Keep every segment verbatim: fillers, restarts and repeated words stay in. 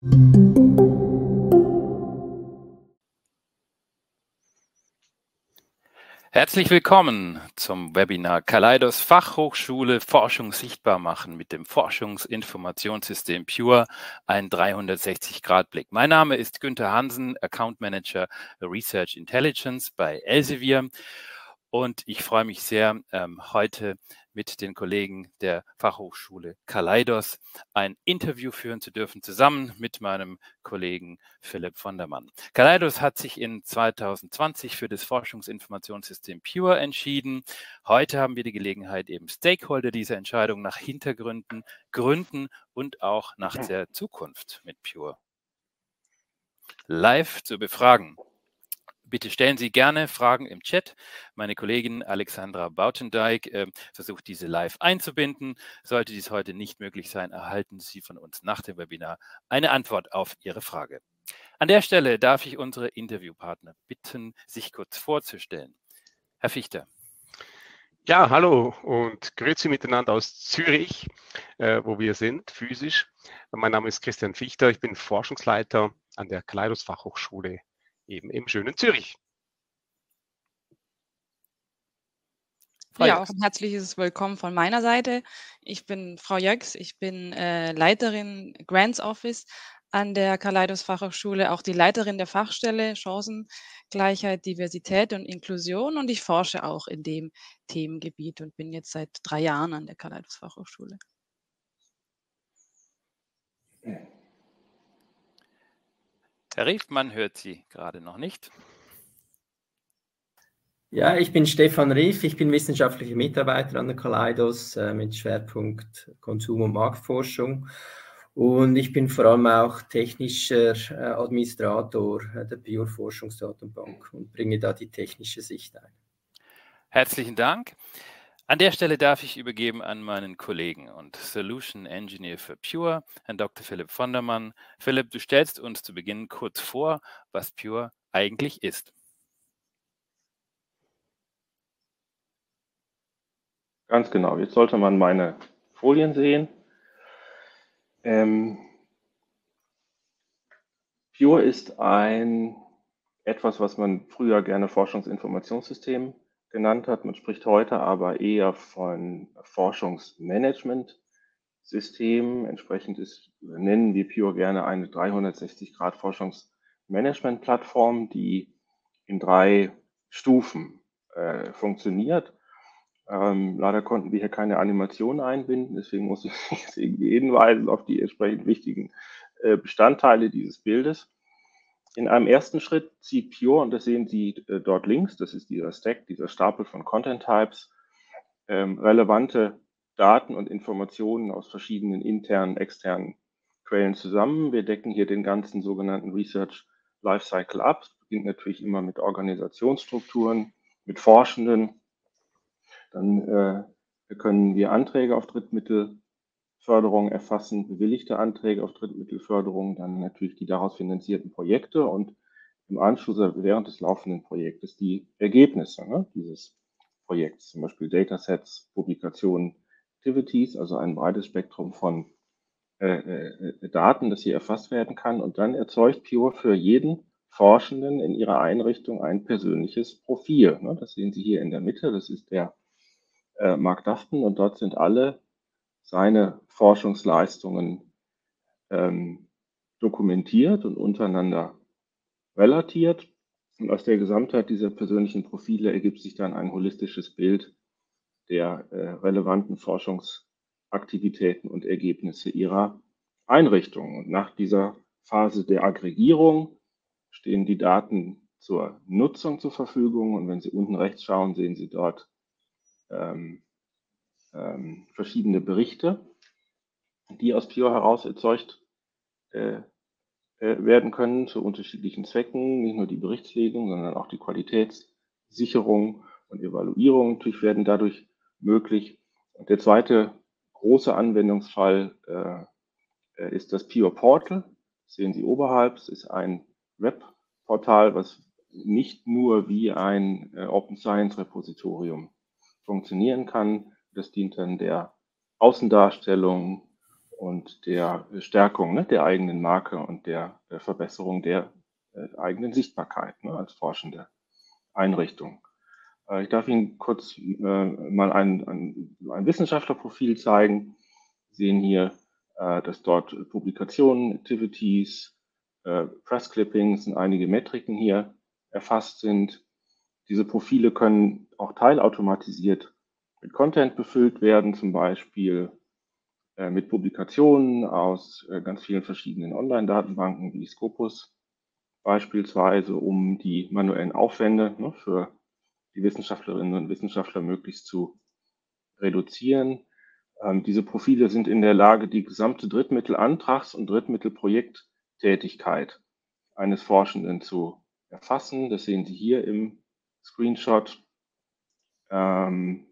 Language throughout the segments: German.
Herzlich willkommen zum Webinar Kaleidos Fachhochschule Forschung sichtbar machen mit dem Forschungsinformationssystem Pure, ein dreihundertsechzig Grad Blick. Mein Name ist Günther Hansen, Account Manager Research Intelligence bei Elsevier, und ich freue mich sehr, ähm, heute mit den Kollegen der Fachhochschule Kaleidos ein Interview führen zu dürfen, zusammen mit meinem Kollegen Philipp Vondermann. Kaleidos hat sich in zweitausendzwanzig für das Forschungsinformationssystem Pure entschieden. Heute haben wir die Gelegenheit, eben Stakeholder dieser Entscheidung nach Hintergründen, Gründen und auch nach der Zukunft mit Pure live zu befragen. Bitte stellen Sie gerne Fragen im Chat. Meine Kollegin Alexandra Bautendijk äh, versucht, diese live einzubinden. Sollte dies heute nicht möglich sein, erhalten Sie von uns nach dem Webinar eine Antwort auf Ihre Frage. An der Stelle darf ich unsere Interviewpartner bitten, sich kurz vorzustellen. Herr Fichter. Ja, hallo und grüezi miteinander aus Zürich, äh, wo wir sind, physisch. Mein Name ist Christian Fichter, ich bin Forschungsleiter an der Kaleidos Fachhochschule eben im schönen Zürich. Ja, auch ein herzliches Willkommen von meiner Seite. Ich bin Frau Jöcks, ich bin äh, Leiterin Grants Office an der Kaleidos Fachhochschule, auch die Leiterin der Fachstelle Chancengleichheit, Diversität und Inklusion, und ich forsche auch in dem Themengebiet und bin jetzt seit drei Jahren an der Kaleidos Fachhochschule. Herr Rief, man hört Sie gerade noch nicht. Ja, ich bin Stefan Rief, ich bin wissenschaftlicher Mitarbeiter an der Kaleidos äh, mit Schwerpunkt Konsum- und Marktforschung, und ich bin vor allem auch technischer äh, Administrator äh, der Pure Forschungsdatenbank und bringe da die technische Sicht ein. Herzlichen Dank. An der Stelle darf ich übergeben an meinen Kollegen und Solution Engineer für Pure, Herrn Doktor Philipp Vondermann. Philipp, du stellst uns zu Beginn kurz vor, was Pure eigentlich ist. Ganz genau, jetzt sollte man meine Folien sehen. Ähm, Pure ist ein etwas, was man früher gerne Forschungsinformationssystem genannt hat. Man spricht heute aber eher von Forschungsmanagementsystem. Entsprechend ist, nennen wir Pure gerne eine dreihundertsechzig Grad Forschungsmanagement-Plattform, die in drei Stufen äh, funktioniert. Ähm, leider konnten wir hier keine Animation einbinden, deswegen muss ich jetzt irgendwie hinweisen auf die entsprechend wichtigen äh, Bestandteile dieses Bildes. In einem ersten Schritt zieht Pure, und das sehen Sie äh, dort links, das ist dieser Stack, dieser Stapel von Content Types, ähm, relevante Daten und Informationen aus verschiedenen internen, externen Quellen zusammen. Wir decken hier den ganzen sogenannten Research Lifecycle ab. Es beginnt natürlich immer mit Organisationsstrukturen, mit Forschenden. Dann äh, können wir Anträge auf Drittmittelförderung erfassen, bewilligte Anträge auf Drittmittelförderung, dann natürlich die daraus finanzierten Projekte und im Anschluss während des laufenden Projektes die Ergebnisse, ne, dieses Projekts, zum Beispiel Datasets, Publikationen, Activities, also ein breites Spektrum von äh, äh, Daten, das hier erfasst werden kann. Und dann erzeugt Pure für jeden Forschenden in ihrer Einrichtung ein persönliches Profil. Ne? Das sehen Sie hier in der Mitte, das ist der äh, Mark Dufton, und dort sind alle seine Forschungsleistungen ähm, dokumentiert und untereinander relatiert. Und aus der Gesamtheit dieser persönlichen Profile ergibt sich dann ein holistisches Bild der äh, relevanten Forschungsaktivitäten und Ergebnisse ihrer Einrichtung. Und nach dieser Phase der Aggregierung stehen die Daten zur Nutzung zur Verfügung. Und wenn Sie unten rechts schauen, sehen Sie dort ähm, ähm, verschiedene Berichte, die aus Pure heraus erzeugt äh, werden können zu unterschiedlichen Zwecken, nicht nur die Berichtslegung, sondern auch die Qualitätssicherung und Evaluierung natürlich werden dadurch möglich. Und der zweite große Anwendungsfall äh, ist das Pure Portal. Das sehen Sie oberhalb. Es ist ein Webportal, was nicht nur wie ein äh, Open Science Repositorium funktionieren kann. Das dient dann der Außendarstellung und der Stärkung, ne, der eigenen Marke und der, der Verbesserung der äh, eigenen Sichtbarkeit, ne, als forschende Einrichtung. Äh, ich darf Ihnen kurz äh, mal ein, ein, ein Wissenschaftlerprofil zeigen. Sie sehen hier, äh, dass dort Publikationen, Activities, äh, Press Clippings und einige Metriken hier erfasst sind. Diese Profile können auch teilautomatisiert mit Content befüllt werden, zum Beispiel äh, mit Publikationen aus äh, ganz vielen verschiedenen Online-Datenbanken wie Scopus beispielsweise, um die manuellen Aufwände, ne, für die Wissenschaftlerinnen und Wissenschaftler möglichst zu reduzieren. Ähm, diese Profile sind in der Lage, die gesamte Drittmittelantrags- und Drittmittelprojekttätigkeit eines Forschenden zu erfassen. Das sehen Sie hier im Screenshot. Ähm,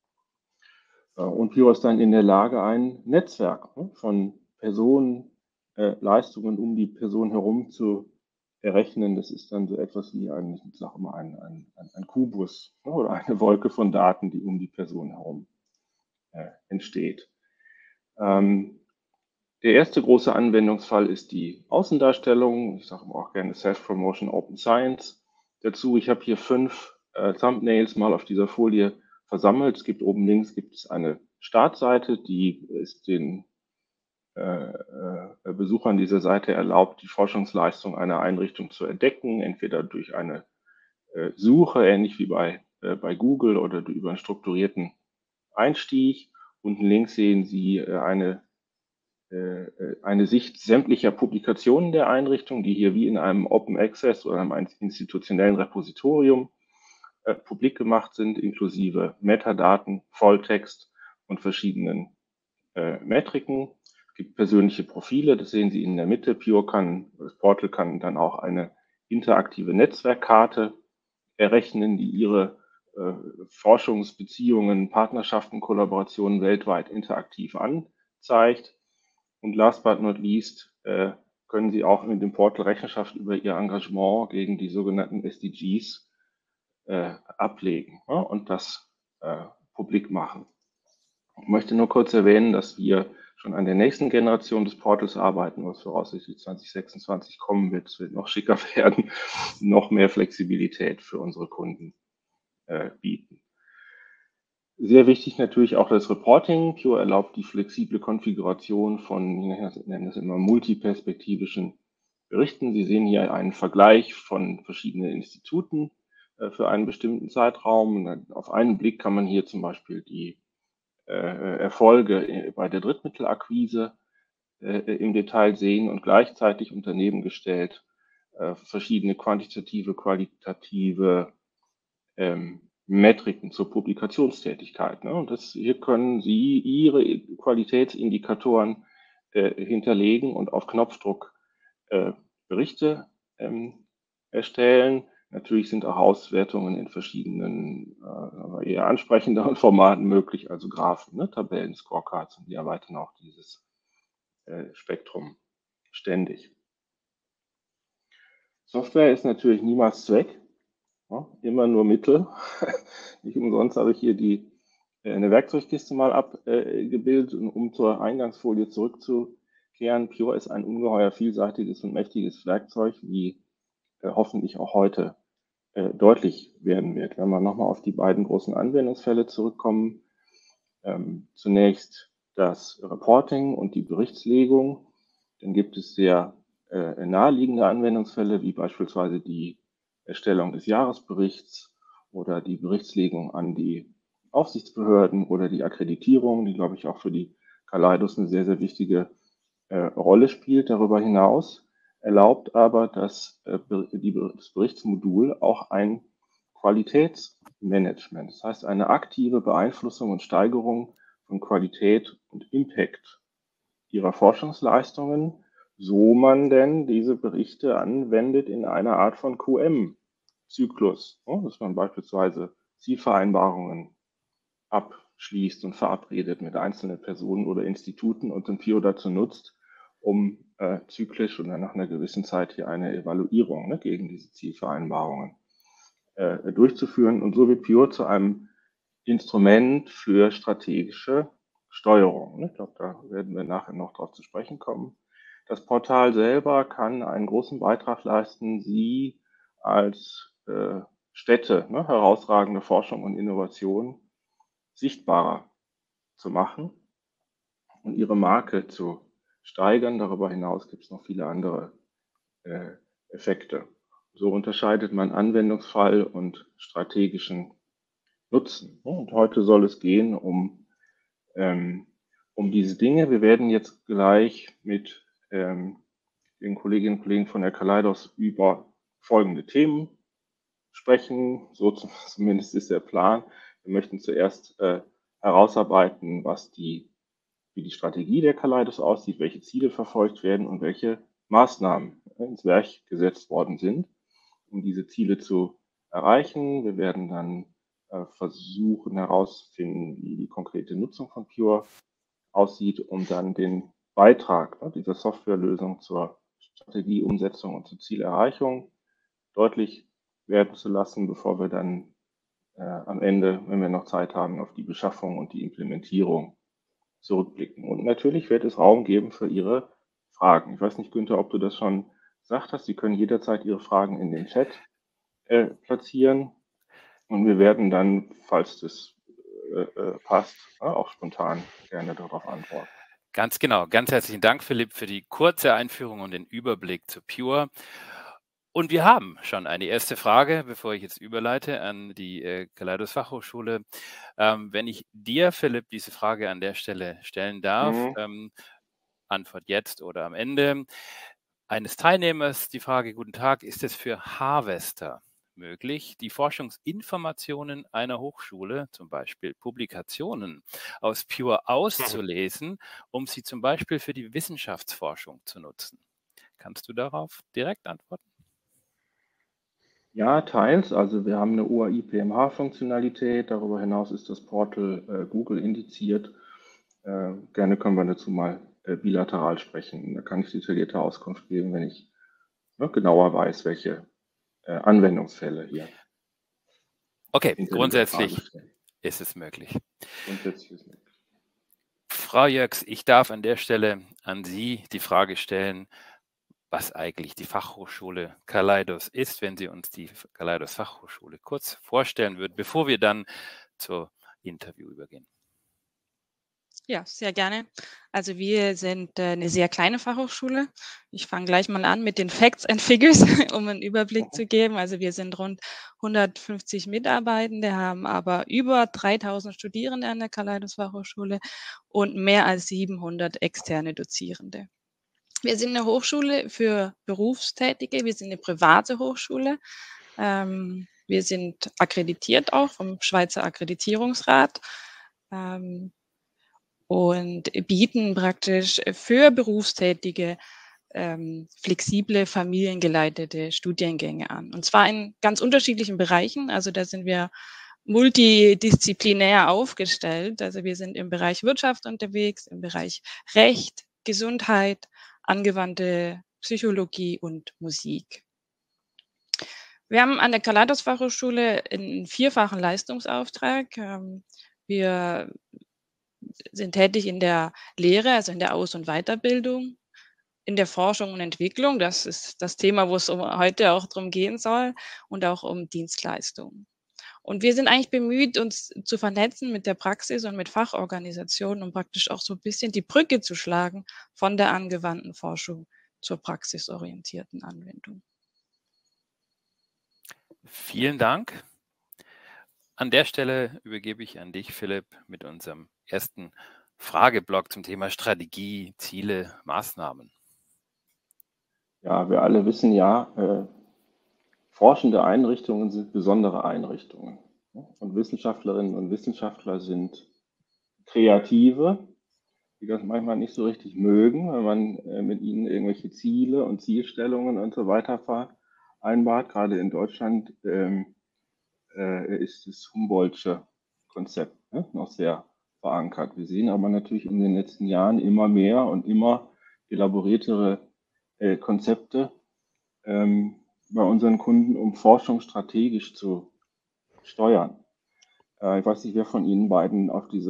äh, und Pure ist dann in der Lage, ein Netzwerk, ne, von Personen, äh, Leistungen um die Person herum zu errechnen. Das ist dann so etwas wie ein, ich sage mal, ein, ein, ein Kubus, ne, oder eine Wolke von Daten, die um die Person herum äh, entsteht. Ähm, der erste große Anwendungsfall ist die Außendarstellung. Ich sage auch gerne Self-Promotion Open Science dazu. Ich habe hier fünf äh, Thumbnails mal auf dieser Folie versammelt. Es gibt oben links gibt es eine Startseite, die ist den äh, äh, Besuchern dieser Seite erlaubt, die Forschungsleistung einer Einrichtung zu entdecken, entweder durch eine äh, Suche, ähnlich wie bei, äh, bei Google, oder über einen strukturierten Einstieg. Unten links sehen Sie äh, eine eine Sicht sämtlicher Publikationen der Einrichtung, die hier wie in einem Open Access oder einem institutionellen Repositorium äh, publik gemacht sind, inklusive Metadaten, Volltext und verschiedenen äh, Metriken. Es gibt persönliche Profile, das sehen Sie in der Mitte. Pure kann, das Portal kann dann auch eine interaktive Netzwerkkarte errechnen, die Ihre äh, Forschungsbeziehungen, Partnerschaften, Kollaborationen weltweit interaktiv anzeigt. Und last but not least äh, können Sie auch mit dem Portal Rechenschaft über Ihr Engagement gegen die sogenannten S D Gs äh, ablegen, ja, und das äh, publik machen. Ich möchte nur kurz erwähnen, dass wir schon an der nächsten Generation des Portals arbeiten, was voraussichtlich zwanzig sechsundzwanzig kommen wird. Es wird noch schicker werden, noch mehr Flexibilität für unsere Kunden äh, bieten. Sehr wichtig natürlich auch das Reporting. Pure erlaubt die flexible Konfiguration von, ich nenne das immer, multiperspektivischen Berichten. Sie sehen hier einen Vergleich von verschiedenen Instituten äh, für einen bestimmten Zeitraum. Und auf einen Blick kann man hier zum Beispiel die äh, Erfolge bei der Drittmittelakquise äh, im Detail sehen und gleichzeitig und daneben gestellt äh, verschiedene quantitative, qualitative ähm, Metriken zur Publikationstätigkeit. Ne? Und das, hier können Sie Ihre Qualitätsindikatoren äh, hinterlegen und auf Knopfdruck äh, Berichte ähm, erstellen. Natürlich sind auch Auswertungen in verschiedenen, äh, eher ansprechenden Formaten möglich, also Graphen, ne? Tabellen, Scorecards, und die erweitern auch dieses äh, Spektrum ständig. Software ist natürlich niemals Zweck. Ja, immer nur Mittel. Nicht umsonst habe ich hier die, äh, eine Werkzeugkiste mal abgebildet, äh, um zur Eingangsfolie zurückzukehren. Pure ist ein ungeheuer vielseitiges und mächtiges Werkzeug, wie äh, hoffentlich auch heute äh, deutlich werden wird. Wenn wir nochmal auf die beiden großen Anwendungsfälle zurückkommen, ähm, zunächst das Reporting und die Berichtslegung, dann gibt es sehr äh, naheliegende Anwendungsfälle, wie beispielsweise die Erstellung des Jahresberichts oder die Berichtslegung an die Aufsichtsbehörden oder die Akkreditierung, die, glaube ich, auch für die Kaleidos eine sehr, sehr wichtige äh, Rolle spielt. Darüber hinaus erlaubt aber das, äh, die, das Berichtsmodul auch ein Qualitätsmanagement, das heißt eine aktive Beeinflussung und Steigerung von Qualität und Impact Ihrer Forschungsleistungen, so man denn diese Berichte anwendet in einer Art von Q M-Zyklus, dass man beispielsweise Zielvereinbarungen abschließt und verabredet mit einzelnen Personen oder Instituten und den Pure dazu nutzt, um äh, zyklisch und dann nach einer gewissen Zeit hier eine Evaluierung, ne, gegen diese Zielvereinbarungen äh, durchzuführen. Und so wird Pure zu einem Instrument für strategische Steuerung. Ich glaube, da werden wir nachher noch drauf zu sprechen kommen. Das Portal selber kann einen großen Beitrag leisten, Sie als äh, Stätte, ne, herausragende Forschung und Innovation sichtbarer zu machen und Ihre Marke zu steigern. Darüber hinaus gibt es noch viele andere äh, Effekte. So unterscheidet man Anwendungsfall und strategischen Nutzen. Und heute soll es gehen um, ähm, um diese Dinge. Wir werden jetzt gleich mit ähm, den Kolleginnen und Kollegen von der Kaleidos über folgende Themen sprechen. So zumindest ist der Plan. Wir möchten zuerst äh, herausarbeiten, was die, wie die Strategie der Kaleidos aussieht, welche Ziele verfolgt werden und welche Maßnahmen ins Werk gesetzt worden sind, um diese Ziele zu erreichen. Wir werden dann äh, versuchen herauszufinden, wie die konkrete Nutzung von Pure aussieht, um dann den Beitrag ne, dieser Softwarelösung zur Strategieumsetzung und zur Zielerreichung deutlich werden zu lassen, bevor wir dann äh, am Ende, wenn wir noch Zeit haben, auf die Beschaffung und die Implementierung zurückblicken. Und natürlich wird es Raum geben für Ihre Fragen. Ich weiß nicht, Günther, ob du das schon gesagt hast. Sie können jederzeit Ihre Fragen in den Chat äh, platzieren und wir werden dann, falls das äh, äh, passt, äh, auch spontan gerne darauf antworten. Ganz genau. Ganz herzlichen Dank, Philipp, für die kurze Einführung und den Überblick zu Pure. Und wir haben schon eine erste Frage, bevor ich jetzt überleite an die äh, Kaleidos Fachhochschule. Ähm, wenn ich dir, Philipp, diese Frage an der Stelle stellen darf, mhm. ähm, Antwort jetzt oder am Ende, eines Teilnehmers die Frage: Guten Tag, ist es für Harvester möglich, die Forschungsinformationen einer Hochschule, zum Beispiel Publikationen aus Pure auszulesen, um sie zum Beispiel für die Wissenschaftsforschung zu nutzen? Kannst du darauf direkt antworten? Ja, teils. Also wir haben eine U A I P M H-Funktionalität. Darüber hinaus ist das Portal äh, Google indiziert. Äh, gerne können wir dazu mal äh, bilateral sprechen. Da kann ich detaillierte Auskunft geben, wenn ich ne, genauer weiß, welche äh, Anwendungsfälle hier. Okay, grundsätzlich ist es möglich. Grundsätzlich ist es möglich. Frau Jöcks, ich darf an der Stelle an Sie die Frage stellen, was eigentlich die Fachhochschule Kaleidos ist, wenn Sie uns die Kaleidos Fachhochschule kurz vorstellen würden, bevor wir dann zum Interview übergehen. Ja, sehr gerne. Also wir sind äh, eine sehr kleine Fachhochschule. Ich fange gleich mal an mit den Facts and Figures, um einen Überblick zu geben. Also wir sind rund hundertfünfzig Mitarbeitende, haben aber über dreitausend Studierende an der Kaleidos Fachhochschule und mehr als siebenhundert externe Dozierende. Wir sind eine Hochschule für Berufstätige, wir sind eine private Hochschule. Ähm, wir sind akkreditiert auch vom Schweizer Akkreditierungsrat ähm, und bieten praktisch für Berufstätige ähm, flexible, familiengeleitete Studiengänge an. Und zwar in ganz unterschiedlichen Bereichen. Also da sind wir multidisziplinär aufgestellt. Also wir sind im Bereich Wirtschaft unterwegs, im Bereich Recht, Gesundheit, angewandte Psychologie und Musik. Wir haben an der Kaleidos Fachhochschule einen vierfachen Leistungsauftrag. Wir sind tätig in der Lehre, also in der Aus- und Weiterbildung, in der Forschung und Entwicklung. Das ist das Thema, wo es heute auch darum gehen soll, und auch um Dienstleistungen. Und wir sind eigentlich bemüht, uns zu vernetzen mit der Praxis und mit Fachorganisationen, um praktisch auch so ein bisschen die Brücke zu schlagen von der angewandten Forschung zur praxisorientierten Anwendung. Vielen Dank. An der Stelle übergebe ich an dich, Philipp, mit unserem ersten Frageblock zum Thema Strategie, Ziele, Maßnahmen. Ja, wir alle wissen ja, äh, forschende Einrichtungen sind besondere Einrichtungen. Und Wissenschaftlerinnen und Wissenschaftler sind Kreative, die das manchmal nicht so richtig mögen, wenn man äh, mit ihnen irgendwelche Ziele und Zielstellungen und so weiter vereinbart. Gerade in Deutschland ähm, äh, ist das Humboldtsche Konzept ne, noch sehr verankert. Wir sehen aber natürlich in den letzten Jahren immer mehr und immer elaboriertere äh, Konzepte ähm, bei unseren Kunden, um Forschung strategisch zu steuern. Äh, ich weiß nicht, wer von Ihnen beiden auf diese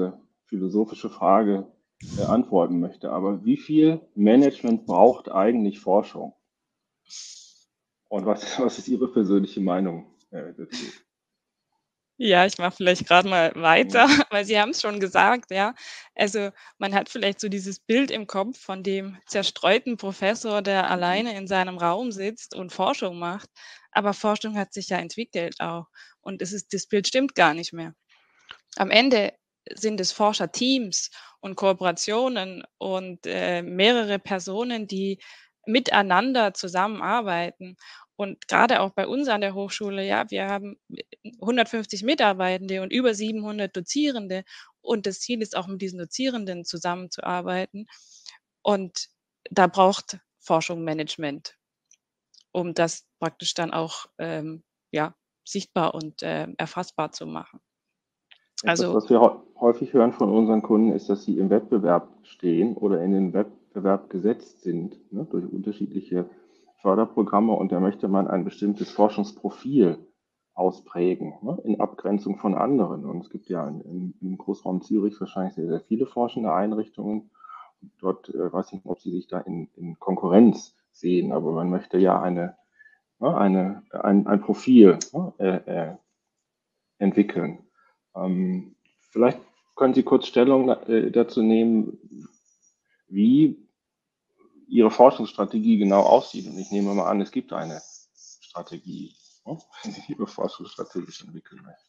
philosophische Frage äh, antworten möchte. Aber wie viel Management braucht eigentlich Forschung? Und was, was ist Ihre persönliche Meinung äh, dazu? Ja, ich mache vielleicht gerade mal weiter, weil Sie haben es schon gesagt, ja. Also, man hat vielleicht so dieses Bild im Kopf von dem zerstreuten Professor, der alleine in seinem Raum sitzt und Forschung macht. Aber Forschung hat sich ja entwickelt auch. Und es ist das Bild stimmt gar nicht mehr. Am Ende sind es Forscherteams und Kooperationen und, äh, mehrere Personen, die miteinander zusammenarbeiten. Und gerade auch bei uns an der Hochschule, ja, wir haben hundertfünfzig Mitarbeitende und über siebenhundert Dozierende. Und das Ziel ist auch, mit diesen Dozierenden zusammenzuarbeiten. Und da braucht Forschung Management, um das praktisch dann auch, ähm, ja, sichtbar und, äh, erfassbar zu machen. Etwas, Also was wir hä- häufig hören von unseren Kunden, ist, dass sie im Wettbewerb stehen oder in den Wettbewerb gesetzt sind, ne, durch unterschiedliche Förderprogramme, und da möchte man ein bestimmtes Forschungsprofil ausprägen, ne, in Abgrenzung von anderen. Und es gibt ja in, im Großraum Zürich wahrscheinlich sehr, sehr viele forschende Einrichtungen. Dort äh, weiß ich nicht, ob sie sich da in, in Konkurrenz sehen, aber man möchte ja eine, ne, eine, ein, ein Profil ne, äh, äh, entwickeln. Ähm, vielleicht können Sie kurz Stellung äh, dazu nehmen, wie Ihre Forschungsstrategie genau aussieht. Und ich nehme mal an, es gibt eine Strategie, ne, wenn Sie Ihre Forschung strategisch entwickeln möchten.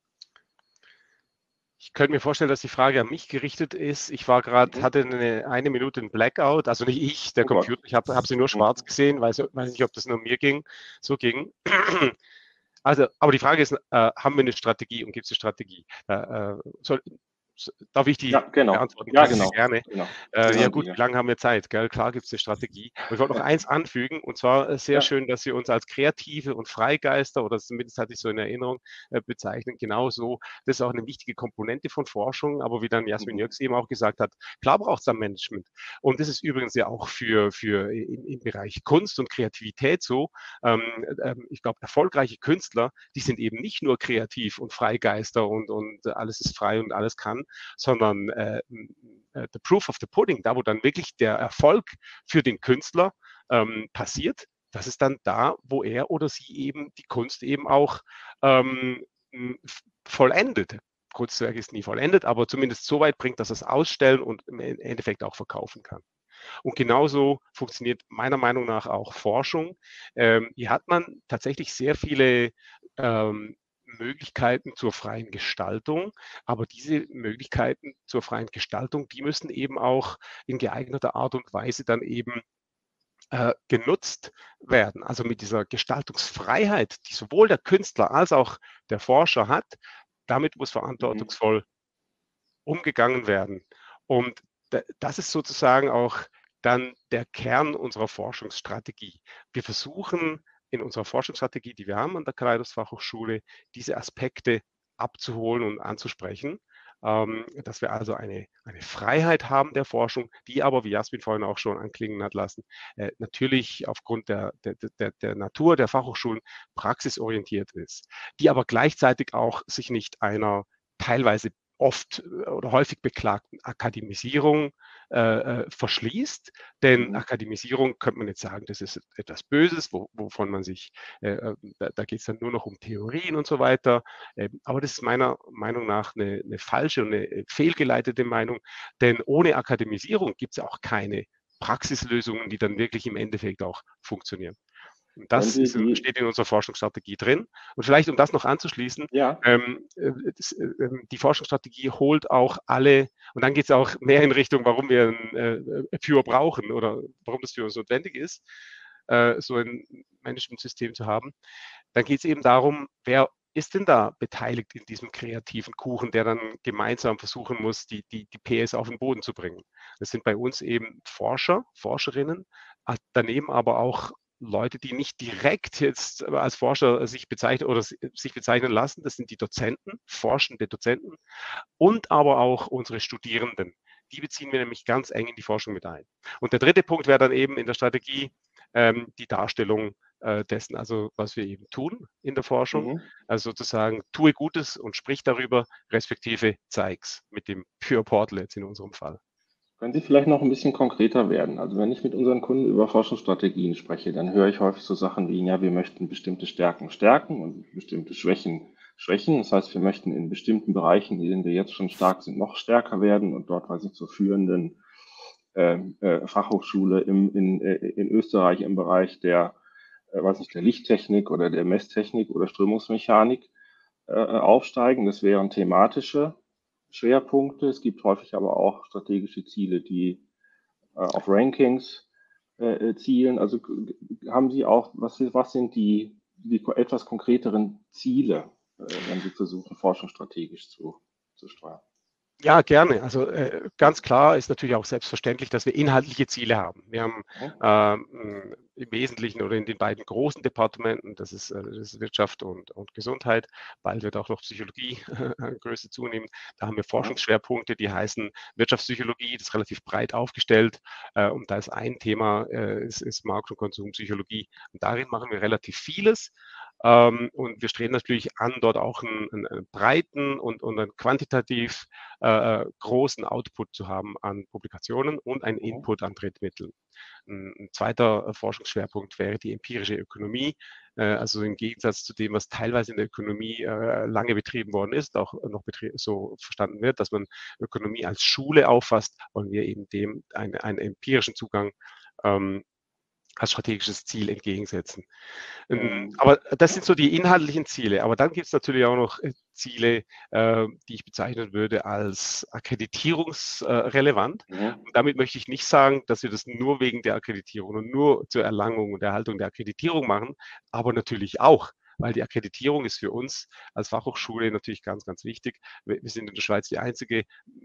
Ich könnte mir vorstellen, dass die Frage an mich gerichtet ist. Ich war gerade, Mhm. hatte eine, eine Minute ein Blackout, also nicht ich, der Oh Gott. Computer. Ich habe hab sie nur schwarz gesehen, weiß, weiß nicht, ob das nur mir ging, so ging. Also, aber die Frage ist, äh, haben wir eine Strategie und gibt es eine Strategie? Äh, äh, soll, so- darf ich die Ja, genau. beantworten? Ja, Kann ich genau. sehr gerne. genau. Äh, ja Hören gut, Sie, wie lange haben wir Zeit? Gell? Klar gibt es eine Strategie. Und ich wollte noch eins anfügen, und zwar äh, sehr Ja. schön, dass Sie uns als Kreative und Freigeister, oder zumindest hatte ich so in Erinnerung, äh, bezeichnen. Genauso, das ist auch eine wichtige Komponente von Forschung, aber wie dann Jasmin Mhm. Jöks eben auch gesagt hat, klar braucht es da Management. Und das ist übrigens ja auch für, für im, im Bereich Kunst und Kreativität so. Ähm, ähm, ich glaube, erfolgreiche Künstler, die sind eben nicht nur kreativ und Freigeister und, und alles ist frei und alles kann, sondern äh, the proof of the pudding, da wo dann wirklich der Erfolg für den Künstler ähm, passiert, das ist dann da, wo er oder sie eben die Kunst eben auch ähm, vollendet. Kunstwerk ist nie vollendet, aber zumindest so weit bringt, dass es ausstellen und im Endeffekt auch verkaufen kann. Und genauso funktioniert meiner Meinung nach auch Forschung. Ähm, hier hat man tatsächlich sehr viele ähm, Möglichkeiten zur freien Gestaltung, aber diese Möglichkeiten zur freien Gestaltung, die müssen eben auch in geeigneter Art und Weise dann eben äh, genutzt werden. Also mit dieser Gestaltungsfreiheit, die sowohl der Künstler als auch der Forscher hat, damit muss verantwortungsvoll umgegangen werden. Und das ist sozusagen auch dann der Kern unserer Forschungsstrategie. Wir versuchen in unserer Forschungsstrategie, die wir haben an der Kaleidos Fachhochschule, diese Aspekte abzuholen und anzusprechen, ähm, dass wir also eine, eine Freiheit haben der Forschung, die aber, wie Jasmin vorhin auch schon anklingen hat lassen, äh, natürlich aufgrund der, der, der, der Natur der Fachhochschulen praxisorientiert ist, die aber gleichzeitig auch sich nicht einer teilweise oft oder häufig beklagten Akademisierung äh, verschließt. Denn Mhm. Akademisierung könnte man jetzt sagen, das ist etwas Böses, wo, wovon man sich, äh, da, da geht es dann nur noch um Theorien und so weiter. Äh, aber das ist meiner Meinung nach eine, eine falsche und eine fehlgeleitete Meinung. Denn ohne Akademisierung gibt es auch keine Praxislösungen, die dann wirklich im Endeffekt auch funktionieren. Und das ist, steht in unserer Forschungsstrategie drin. Und vielleicht, um das noch anzuschließen, ja. ähm, das, äh, die Forschungsstrategie holt auch alle, und dann geht es auch mehr in Richtung, warum wir ein äh, Pure brauchen oder warum das für uns notwendig ist, äh, so ein Managementsystem zu haben. Dann geht es eben darum, wer ist denn da beteiligt in diesem kreativen Kuchen, der dann gemeinsam versuchen muss, die, die, die P S auf den Boden zu bringen. Das sind bei uns eben Forscher, Forscherinnen, daneben aber auch Leute, die nicht direkt jetzt als Forscher sich bezeichnen oder sich bezeichnen lassen. Das sind die Dozenten, forschende Dozenten und aber auch unsere Studierenden. Die beziehen wir nämlich ganz eng in die Forschung mit ein. Und der dritte Punkt wäre dann eben in der Strategie ähm, die Darstellung äh, dessen, also was wir eben tun in der Forschung. Mhm. Also sozusagen, tue Gutes und sprich darüber, respektive zeig's mit dem Pure Portal jetzt in unserem Fall. Können Sie vielleicht noch ein bisschen konkreter werden? Also wenn ich mit unseren Kunden über Forschungsstrategien spreche, dann höre ich häufig so Sachen wie, ja, wir möchten bestimmte Stärken stärken und bestimmte Schwächen schwächen. Das heißt, wir möchten in bestimmten Bereichen, in denen wir jetzt schon stark sind, noch stärker werden und dort, weiß ich, zur führenden äh, äh, Fachhochschule im, in, äh, in Österreich im Bereich der, äh, weiß nicht, der Lichttechnik oder der Messtechnik oder Strömungsmechanik äh, aufsteigen. Das wären thematische Schwerpunkte. Es gibt häufig aber auch strategische Ziele, die äh, auf Rankings äh, zielen. Also haben Sie auch, was, was sind die, die etwas konkreteren Ziele, äh, wenn Sie versuchen, Forschung strategisch zu, zu steuern? Ja, gerne. Also äh, ganz klar ist natürlich auch selbstverständlich, dass wir inhaltliche Ziele haben. Wir haben ähm, im Wesentlichen oder in den beiden großen Departementen, das ist, äh, das ist Wirtschaft und, und Gesundheit, bald wird auch noch Psychologie an Größe zunehmen. Da haben wir Forschungsschwerpunkte, die heißen Wirtschaftspsychologie, das ist relativ breit aufgestellt. Äh, und da ist ein Thema, äh, ist, ist Markt- und Konsumpsychologie. Und darin machen wir relativ vieles. Ähm, und wir streben natürlich an, dort auch einen, einen breiten und, und einen quantitativ äh, großen Output zu haben an Publikationen und einen Input an Drittmitteln. Ein, ein zweiter Forschungsschwerpunkt wäre die empirische Ökonomie. Äh, also im Gegensatz zu dem, was teilweise in der Ökonomie äh, lange betrieben worden ist, auch noch so verstanden wird, dass man Ökonomie als Schule auffasst, wollen wir eben dem einen, einen empirischen Zugang ähm, als strategisches Ziel entgegensetzen. Ähm, aber das sind so die inhaltlichen Ziele. Aber dann gibt es natürlich auch noch Ziele, äh, die ich bezeichnen würde als akkreditierungsrelevant. Ja. Und damit möchte ich nicht sagen, dass wir das nur wegen der Akkreditierung und nur zur Erlangung und Erhaltung der Akkreditierung machen, aber natürlich auch, weil die Akkreditierung ist für uns als Fachhochschule natürlich ganz, ganz wichtig. Wir sind in der Schweiz die einzige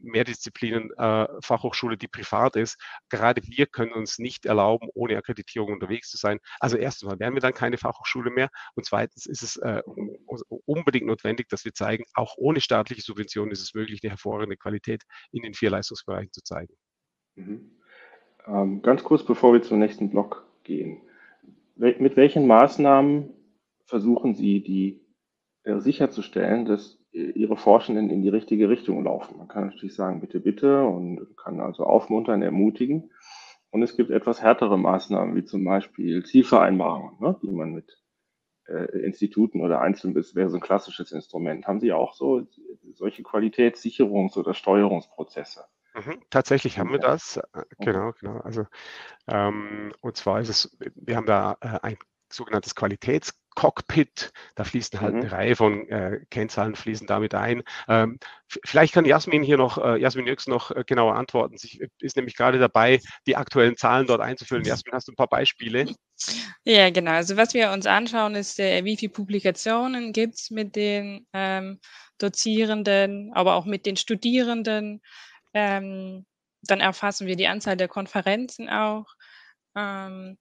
Mehrdisziplinen-Fachhochschule, die privat ist. Gerade wir können uns nicht erlauben, ohne Akkreditierung unterwegs zu sein. Also erstens mal wären wir dann keine Fachhochschule mehr und zweitens ist es äh, unbedingt notwendig, dass wir zeigen, auch ohne staatliche Subventionen ist es möglich, eine hervorragende Qualität in den vier Leistungsbereichen zu zeigen. Mhm. Ähm, ganz kurz, bevor wir zum nächsten Block gehen. Mit welchen Maßnahmen versuchen Sie, die äh, sicherzustellen, dass äh, Ihre Forschenden in die richtige Richtung laufen? Man kann natürlich sagen, bitte, bitte, und kann also aufmuntern, ermutigen. Und es gibt etwas härtere Maßnahmen, wie zum Beispiel Zielvereinbarungen, ne, die man mit äh, Instituten oder Einzelnen, das wäre so ein klassisches Instrument. Haben Sie auch so solche Qualitätssicherungs- oder Steuerungsprozesse? Mhm, tatsächlich haben wir das. Genau, genau. Also ähm, und zwar ist es, wir haben da äh, ein sogenanntes Qualitätscockpit. Da fließen halt Mhm. eine Reihe von äh, Kennzahlen fließen damit ein. Ähm, vielleicht kann Jasmin hier noch, äh, Jasmin Jöks noch äh, genauer antworten. Sie ist nämlich gerade dabei, die aktuellen Zahlen dort einzufüllen. Jasmin, hast du ein paar Beispiele? Ja, genau. Also was wir uns anschauen, ist, äh, wie viele Publikationen gibt es mit den ähm, Dozierenden, aber auch mit den Studierenden. Ähm, dann erfassen wir die Anzahl der Konferenzen auch. Ähm,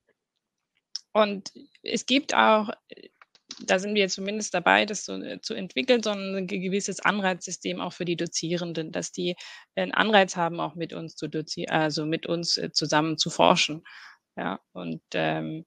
und es gibt auch, da sind wir zumindest dabei, das so, äh, zu entwickeln, so ein gewisses Anreizsystem auch für die Dozierenden, dass die einen Anreiz haben, auch mit uns zu dozieren, also mit uns äh, zusammen zu forschen. Ja, und ähm,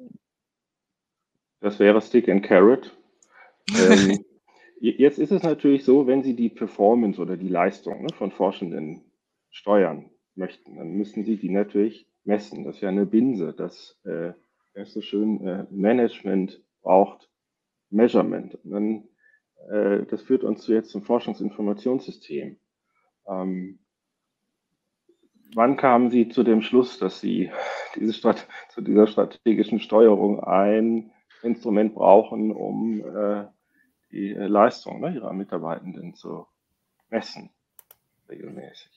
Das wäre Stick and Carrot. ähm, jetzt ist es natürlich so, wenn Sie die Performance oder die Leistung, ne, von Forschenden steuern möchten, dann müssen Sie die natürlich messen. Das ist ja eine Binse. Das äh, ist so schön, äh, Management braucht Measurement. Und dann, äh, das führt uns jetzt zum Forschungsinformationssystem. Ähm, wann kamen Sie zu dem Schluss, dass Sie diese Strat zu dieser strategischen Steuerung ein Instrument brauchen, um äh, die äh, Leistung, ne, Ihrer Mitarbeitenden zu messen, regelmäßig?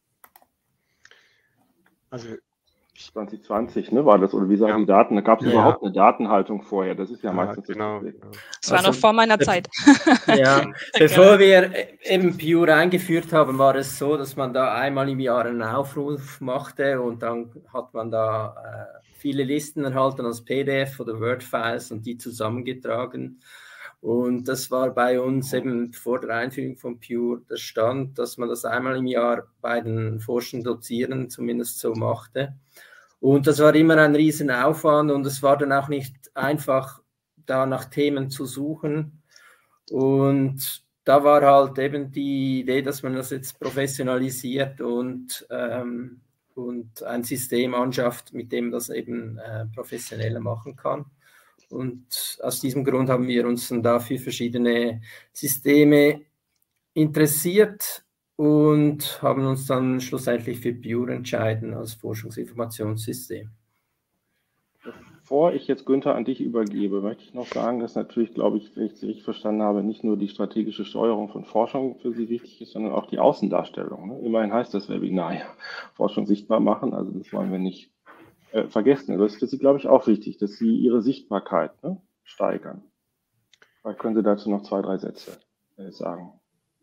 Also zwanzig zwanzig, ne, war das, oder wie sahen ja. die Daten? Da gab es Ja, überhaupt ja. eine Datenhaltung vorher. Das ist ja, Ja, meistens genau, das Problem. genau. Das war Also, noch vor meiner Zeit. Ja, bevor wir eben Pure eingeführt haben, war es so, dass man da einmal im Jahr einen Aufruf machte und dann hat man da äh, viele Listen erhalten als P D F oder Word-Files und die zusammengetragen. Und das war bei uns eben vor der Einführung von Pure der Stand, dass man das einmal im Jahr bei den Forschenden Dozierenden zumindest so machte. Und das war immer ein Riesenaufwand und es war dann auch nicht einfach, da nach Themen zu suchen. Und da war halt eben die Idee, dass man das jetzt professionalisiert und, ähm, und ein System anschafft, mit dem das eben äh, professioneller machen kann. Und aus diesem Grund haben wir uns dann dafür verschiedene Systeme interessiert und haben uns dann schlussendlich für Pure entschieden als Forschungsinformationssystem. Bevor ich jetzt, Günther, an dich übergebe, möchte ich noch sagen, dass natürlich, glaube ich, wenn ich Sie richtig verstanden habe, nicht nur die strategische Steuerung von Forschung für Sie wichtig ist, sondern auch die Außendarstellung. Ne? Immerhin heißt das Webinar ja Forschung sichtbar machen, also das wollen wir nicht äh, vergessen. Das ist für Sie, glaube ich, auch wichtig, dass Sie Ihre Sichtbarkeit, ne, steigern. Vielleicht können Sie dazu noch zwei, drei Sätze äh, sagen.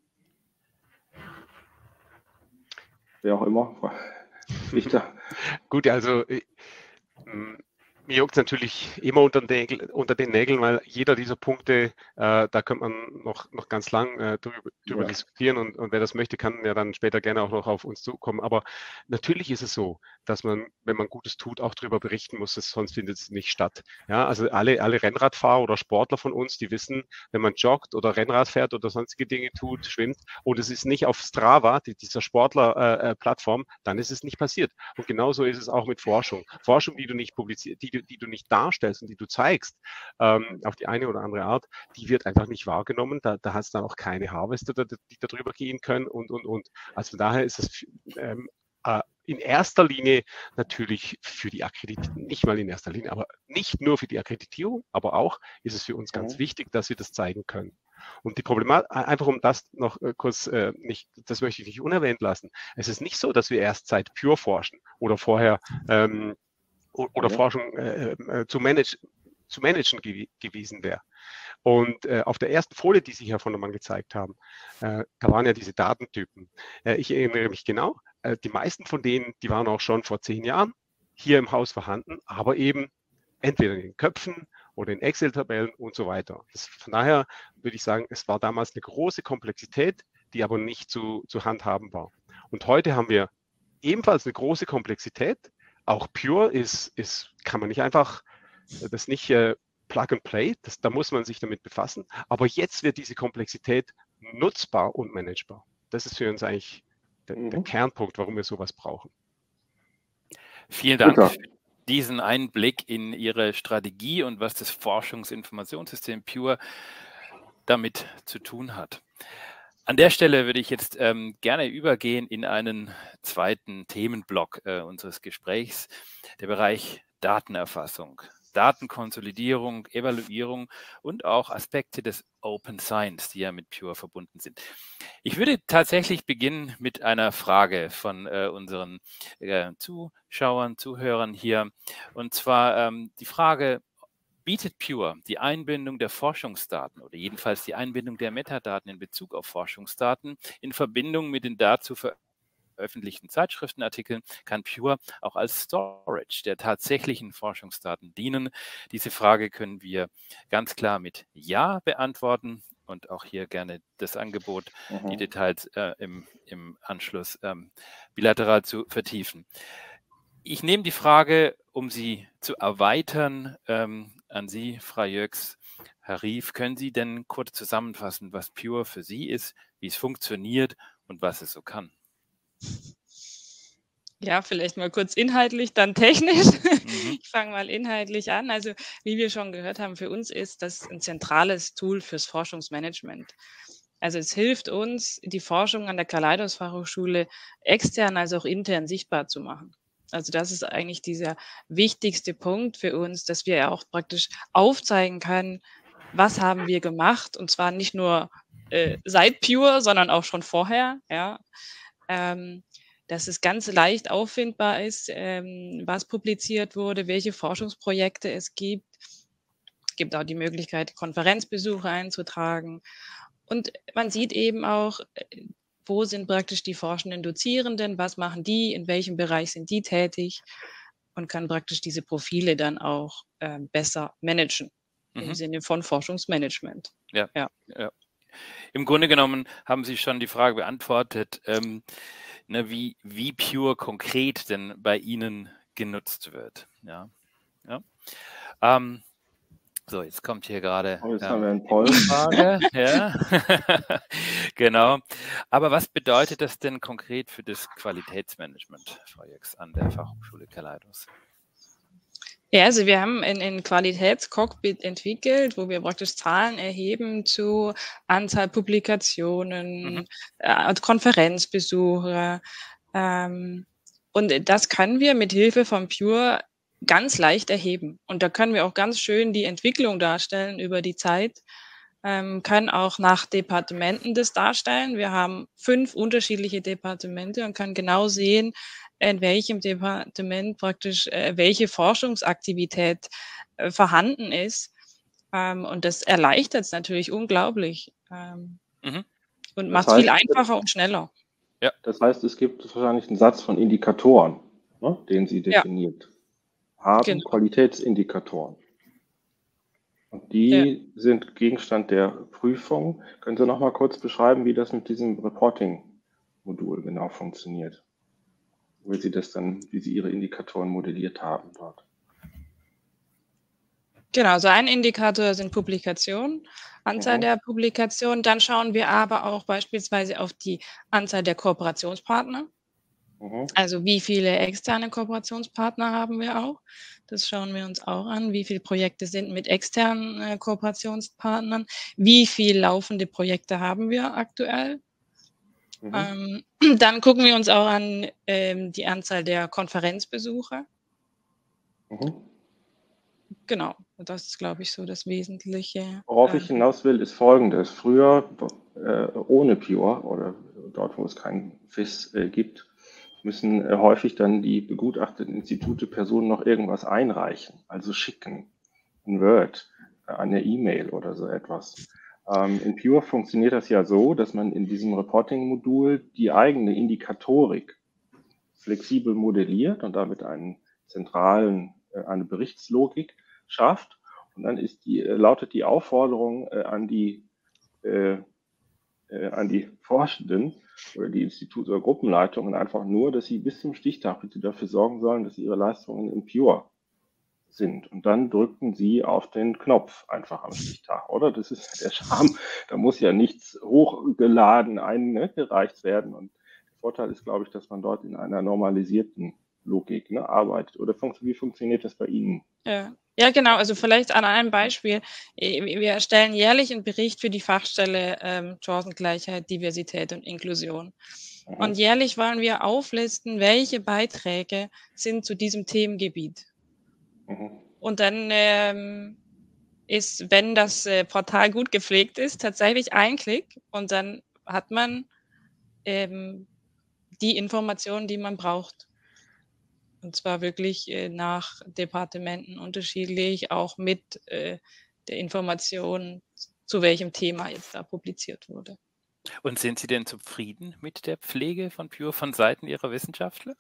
Wer auch immer. Richter. Gut, also äh, mir juckt es natürlich immer unter den, Nägeln, unter den Nägeln, weil jeder dieser Punkte, äh, da könnte man noch, noch ganz lang äh, drüber, drüber ja. diskutieren und, und wer das möchte, kann ja dann später gerne auch noch auf uns zukommen. Aber natürlich ist es so, dass man, wenn man Gutes tut, auch darüber berichten muss, sonst findet es nicht statt. Ja, also alle, alle Rennradfahrer oder Sportler von uns, die wissen, wenn man joggt oder Rennrad fährt oder sonstige Dinge tut, schwimmt und es ist nicht auf Strava, die, dieser Sportler-Plattform, äh, dann ist es nicht passiert. Und genauso ist es auch mit Forschung. Forschung, die du nicht publizierst, die, die du nicht darstellst und die du zeigst, ähm, auf die eine oder andere Art, die wird einfach nicht wahrgenommen. Da, da hat es dann auch keine Harvester, die darüber gehen können und, und, und. Also von daher ist es ähm, äh, in erster Linie natürlich für die Akkreditierung, nicht mal in erster Linie, aber nicht nur für die Akkreditierung, aber auch ist es für uns ganz wichtig, dass wir das zeigen können. Und die Problematik, einfach um das noch äh, kurz äh, nicht, das möchte ich nicht unerwähnt lassen. Es ist nicht so, dass wir erst seit Pure forschen oder vorher ähm, oder ja. Forschung äh, äh, zu, manage, zu managen gew gewesen wäre. Und äh, auf der ersten Folie, die Sie, Herr von der Mann, gezeigt haben, äh, da waren ja diese Datentypen. Äh, ich erinnere mich genau, äh, die meisten von denen, die waren auch schon vor zehn Jahren hier im Haus vorhanden, aber eben entweder in den Köpfen oder in Excel-Tabellen und so weiter. Das, von daher würde ich sagen, es war damals eine große Komplexität, die aber nicht zu, zu handhaben war. Und heute haben wir ebenfalls eine große Komplexität. Auch Pure ist, ist, kann man nicht einfach, das nicht äh, Plug and Play, das, da muss man sich damit befassen. Aber jetzt wird diese Komplexität nutzbar und managebar. Das ist für uns eigentlich der, mhm. der Kernpunkt, warum wir sowas brauchen. Vielen Dank für diesen Einblick in Ihre Strategie und was das Forschungsinformationssystem Pure damit zu tun hat. An der Stelle würde ich jetzt ähm, gerne übergehen in einen zweiten Themenblock äh, unseres Gesprächs, der Bereich Datenerfassung, Datenkonsolidierung, Evaluierung und auch Aspekte des Open Science, die ja mit Pure verbunden sind. Ich würde tatsächlich beginnen mit einer Frage von äh, unseren äh, Zuschauern, Zuhörern hier, und zwar ähm, die Frage: Bietet Pure die Einbindung der Forschungsdaten oder jedenfalls die Einbindung der Metadaten in Bezug auf Forschungsdaten in Verbindung mit den dazu veröffentlichten Zeitschriftenartikeln? Kann Pure auch als Storage der tatsächlichen Forschungsdaten dienen? Diese Frage können wir ganz klar mit Ja beantworten und auch hier gerne das Angebot, mhm. die Details äh, im, im Anschluss ähm, bilateral zu vertiefen. Ich nehme die Frage, um sie zu erweitern, ähm, an Sie, Frau Jöcks. Herr Rief, können Sie denn kurz zusammenfassen, was Pure für Sie ist, wie es funktioniert und was es so kann? Ja, vielleicht mal kurz inhaltlich, dann technisch. Mhm. Ich fange mal inhaltlich an. Also, wie wir schon gehört haben, für uns ist das ein zentrales Tool fürs Forschungsmanagement. Also es hilft uns, die Forschung an der Kaleidos Fachhochschule extern als auch intern sichtbar zu machen. Also das ist eigentlich dieser wichtigste Punkt für uns, dass wir ja auch praktisch aufzeigen können, was haben wir gemacht, und zwar nicht nur äh, seit Pure, sondern auch schon vorher, ja. Ähm, dass es ganz leicht auffindbar ist, ähm, was publiziert wurde, welche Forschungsprojekte es gibt. Es gibt auch die Möglichkeit, Konferenzbesuche einzutragen. Und man sieht eben auch, wo sind praktisch die forschenden Dozierenden, was machen die, in welchem Bereich sind die tätig, und kann praktisch diese Profile dann auch äh, besser managen, mhm. im Sinne von Forschungsmanagement. Ja, ja. ja. Im Grunde genommen haben Sie schon die Frage beantwortet, ähm, ne, wie, wie Pure konkret denn bei Ihnen genutzt wird. Ja. Ja. Ähm, so, jetzt kommt hier gerade Oh, jetzt ähm, haben wir einen die Poll. Frage. Ja. Genau. Aber was bedeutet das denn konkret für das Qualitätsmanagement, Frau Jöcks, an der Fachhochschule Kaleidos? Ja, also wir haben ein, ein Qualitätscockpit entwickelt, wo wir praktisch Zahlen erheben zu Anzahl Publikationen, Mhm. äh, Konferenzbesuche. Ähm, und das können wir mit Hilfe von Pure ganz leicht erheben. Und da können wir auch ganz schön die Entwicklung darstellen über die Zeit, ähm, können auch nach Departementen das darstellen. Wir haben fünf unterschiedliche Departemente und können genau sehen, in welchem Departement praktisch äh, welche Forschungsaktivität äh, vorhanden ist. Ähm, und das erleichtert es natürlich unglaublich ähm, Mhm. und Das macht es viel heißt, einfacher und schneller. Ja. das heißt, es gibt wahrscheinlich einen Satz von Indikatoren, ne, den Sie Ja, definiert haben, genau. Qualitätsindikatoren. Und Ja. die sind Gegenstand der Prüfung. Können Sie noch mal kurz beschreiben, wie das mit diesem Reporting-Modul genau funktioniert? Wie Sie das dann, wie Sie Ihre Indikatoren modelliert haben dort? Genau, so ein Indikator sind Publikationen, Anzahl Mhm. der Publikationen. Dann schauen wir aber auch beispielsweise auf die Anzahl der Kooperationspartner. Mhm. Also wie viele externe Kooperationspartner haben wir auch? Das schauen wir uns auch an. Wie viele Projekte sind mit externen äh, Kooperationspartnern? Wie viele laufende Projekte haben wir aktuell? Mhm. Ähm, dann gucken wir uns auch an ähm, die Anzahl der Konferenzbesucher. Mhm. Genau, das ist, glaube ich, so das Wesentliche. Worauf Ähm, ich hinaus will, ist Folgendes. Früher, äh, ohne Pure oder dort, wo es kein F I S äh, gibt, müssen äh, häufig dann die begutachteten Institute Personen noch irgendwas einreichen, also schicken, ein Word, äh, eine E-Mail oder so etwas. Ähm, in Pure funktioniert das ja so, dass man in diesem Reporting-Modul die eigene Indikatorik flexibel modelliert und damit einen zentralen, äh, eine Berichtslogik schafft. Und dann ist die, äh, lautet die Aufforderung äh, an die äh, äh, an die Forschenden oder die Institut- oder Gruppenleitungen einfach nur, dass sie bis zum Stichtag bitte dafür sorgen sollen, dass ihre Leistungen in Pure sind. Und dann drücken sie auf den Knopf einfach am Stichtag, oder? Das ist der Charme. Da muss ja nichts hochgeladen eingereicht werden. Und der Vorteil ist, glaube ich, dass man dort in einer normalisierten Logik, ne, arbeitet. Oder funkt, wie funktioniert das bei Ihnen? Ja. Ja, genau. Also vielleicht an einem Beispiel. Wir erstellen jährlich einen Bericht für die Fachstelle ähm, Chancengleichheit, Diversität und Inklusion. Mhm. Und jährlich wollen wir auflisten, welche Beiträge sind zu diesem Themengebiet. Mhm. Und dann ähm, ist, wenn das äh, Portal gut gepflegt ist, tatsächlich ein Klick und dann hat man ähm, die Informationen, die man braucht. Und zwar wirklich äh, nach Departementen unterschiedlich, auch mit äh, der Information, zu welchem Thema jetzt da publiziert wurde. Und sind Sie denn zufrieden mit der Pflege von Pure von Seiten Ihrer Wissenschaftler?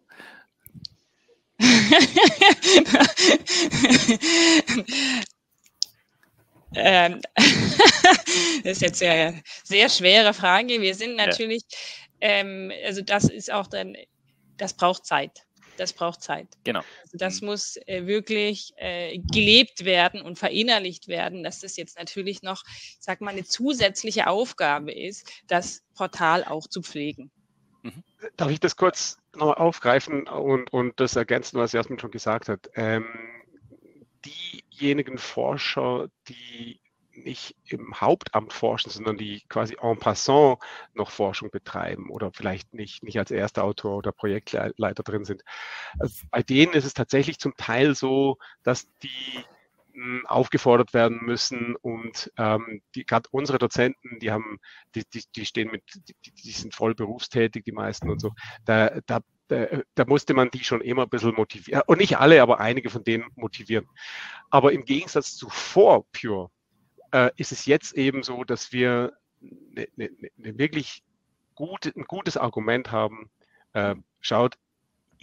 ähm, das ist jetzt eine sehr schwere Frage. Wir sind natürlich, ja. ähm, also das ist auch dann, das braucht Zeit. Das braucht Zeit. Genau. Also das mhm. muss äh, wirklich äh, gelebt werden und verinnerlicht werden, dass das jetzt natürlich noch, ich sag mal, eine zusätzliche Aufgabe ist, das Portal auch zu pflegen. Mhm. Darf ich das kurz noch aufgreifen und, und das ergänzen, was Jasmin schon gesagt hat? Ähm, diejenigen Forscher, die nicht im Hauptamt forschen, sondern die quasi en passant noch Forschung betreiben oder vielleicht nicht, nicht als erster Autor oder Projektleiter drin sind. Bei denen ist es tatsächlich zum Teil so, dass die mh, aufgefordert werden müssen und ähm, die, gerade unsere Dozenten, die haben, die, die, die stehen mit, die, die sind voll berufstätig, die meisten und so, da, da Da, da musste man die schon immer ein bisschen motivieren. Und nicht alle, aber einige von denen motivieren. Aber im Gegensatz zu vor Pure äh, ist es jetzt eben so, dass wir ne, ne, ne wirklich gut, ein gutes Argument haben. Äh, schaut,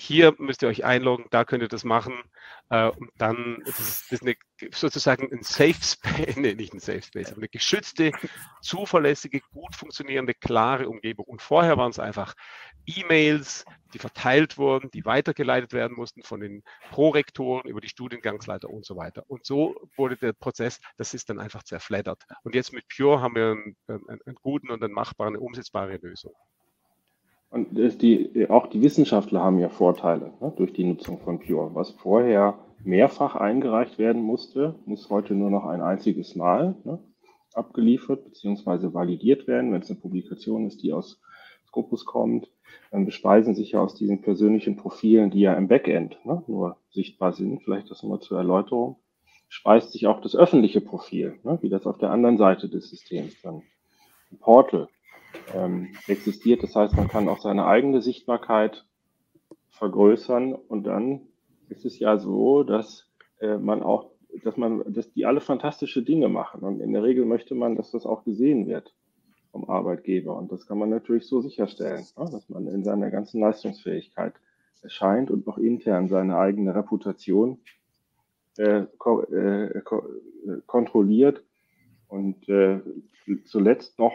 hier müsst ihr euch einloggen, da könnt ihr das machen. Äh, und dann das ist das eine, sozusagen ein Safe Space, nee, nicht ein Safe Space, aber eine geschützte, zuverlässige, gut funktionierende, klare Umgebung. Und vorher waren es einfach E-Mails, die verteilt wurden, die weitergeleitet werden mussten von den Prorektoren über die Studiengangsleiter und so weiter. Und so wurde der Prozess, das ist dann einfach zerfleddert. Und jetzt mit Pure haben wir einen, einen, einen guten und einen machbaren, eine umsetzbare Lösung. Und die, auch die Wissenschaftler haben ja Vorteile, ne, durch die Nutzung von Pure. Was vorher mehrfach eingereicht werden musste, muss heute nur noch ein einziges Mal, ne, abgeliefert bzw. validiert werden. Wenn es eine Publikation ist, die aus Scopus kommt, dann bespeisen sich ja aus diesen persönlichen Profilen, die ja im Backend, ne, nur sichtbar sind, vielleicht das nochmal zur Erläuterung, speist sich auch das öffentliche Profil, ne, wie das auf der anderen Seite des Systems dann im Portal ähm, existiert. Das heißt, man kann auch seine eigene Sichtbarkeit vergrößern, und dann ist es ja so, dass äh, man auch, dass man, dass die alle fantastische Dinge machen, und in der Regel möchte man, dass das auch gesehen wird vom Arbeitgeber, und das kann man natürlich so sicherstellen, ne, dass man in seiner ganzen Leistungsfähigkeit erscheint und noch intern seine eigene Reputation äh, ko äh, ko kontrolliert, und äh, zuletzt noch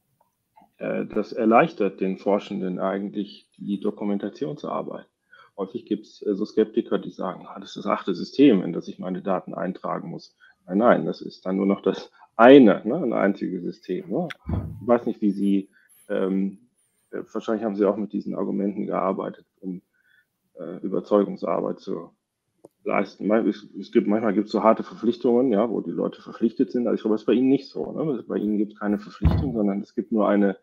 das erleichtert den Forschenden eigentlich die Dokumentationsarbeit. Häufig gibt es so Skeptiker, die sagen, ah, das ist das achte System, in das ich meine Daten eintragen muss. Nein, nein, das ist dann nur noch das eine, ne, ein einziges System. Ne? Ich weiß nicht, wie Sie, ähm, wahrscheinlich haben Sie auch mit diesen Argumenten gearbeitet, um äh, Überzeugungsarbeit zu leisten. Es, es gibt, manchmal gibt es so harte Verpflichtungen, ja, wo die Leute verpflichtet sind. Also ich glaube, das ist bei Ihnen nicht so. Ne? Bei Ihnen gibt es keine Verpflichtung, sondern es gibt nur eine.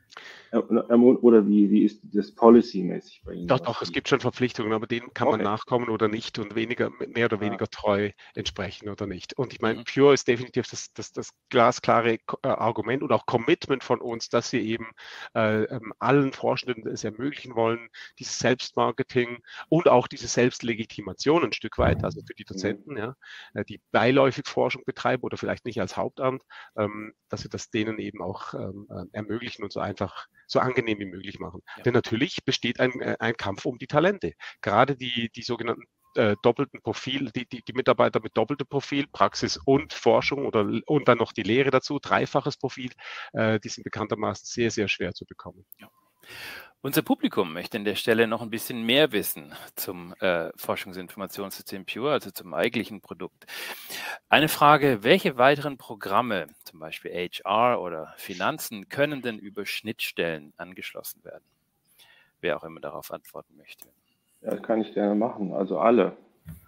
Oder wie, wie ist das policy-mäßig bei Ihnen? Doch, doch, es gibt schon Verpflichtungen, aber denen kann man okay. nachkommen oder nicht und weniger, mehr oder weniger ja. treu entsprechen oder nicht. Und ich meine, Mhm. Pure ist definitiv das, das, das glasklare äh, Argument und auch Commitment von uns, dass wir eben äh, ähm, allen Forschenden es ermöglichen wollen, dieses Selbstmarketing und auch diese Selbstlegitimation ein Stück weit, also für die Dozenten, mhm. ja, die beiläufig Forschung betreiben oder vielleicht nicht als Hauptamt, ähm, dass wir das denen eben auch ähm, ermöglichen und so einfach so angenehm wie möglich machen. Ja. Denn natürlich besteht ein, ein Kampf um die Talente. Gerade die, die sogenannten äh, doppelten Profil, die, die, die Mitarbeiter mit doppeltem Profil, Praxis und Forschung oder und dann noch die Lehre dazu, dreifaches Profil, äh, die sind bekanntermaßen sehr, sehr schwer zu bekommen. Ja. Unser Publikum möchte an der Stelle noch ein bisschen mehr wissen zum äh, Forschungsinformationssystem Pure, also zum eigentlichen Produkt. Eine Frage, welche weiteren Programme, zum Beispiel H R oder Finanzen, können denn über Schnittstellen angeschlossen werden? Wer auch immer darauf antworten möchte. Ja, das kann ich gerne machen, also alle.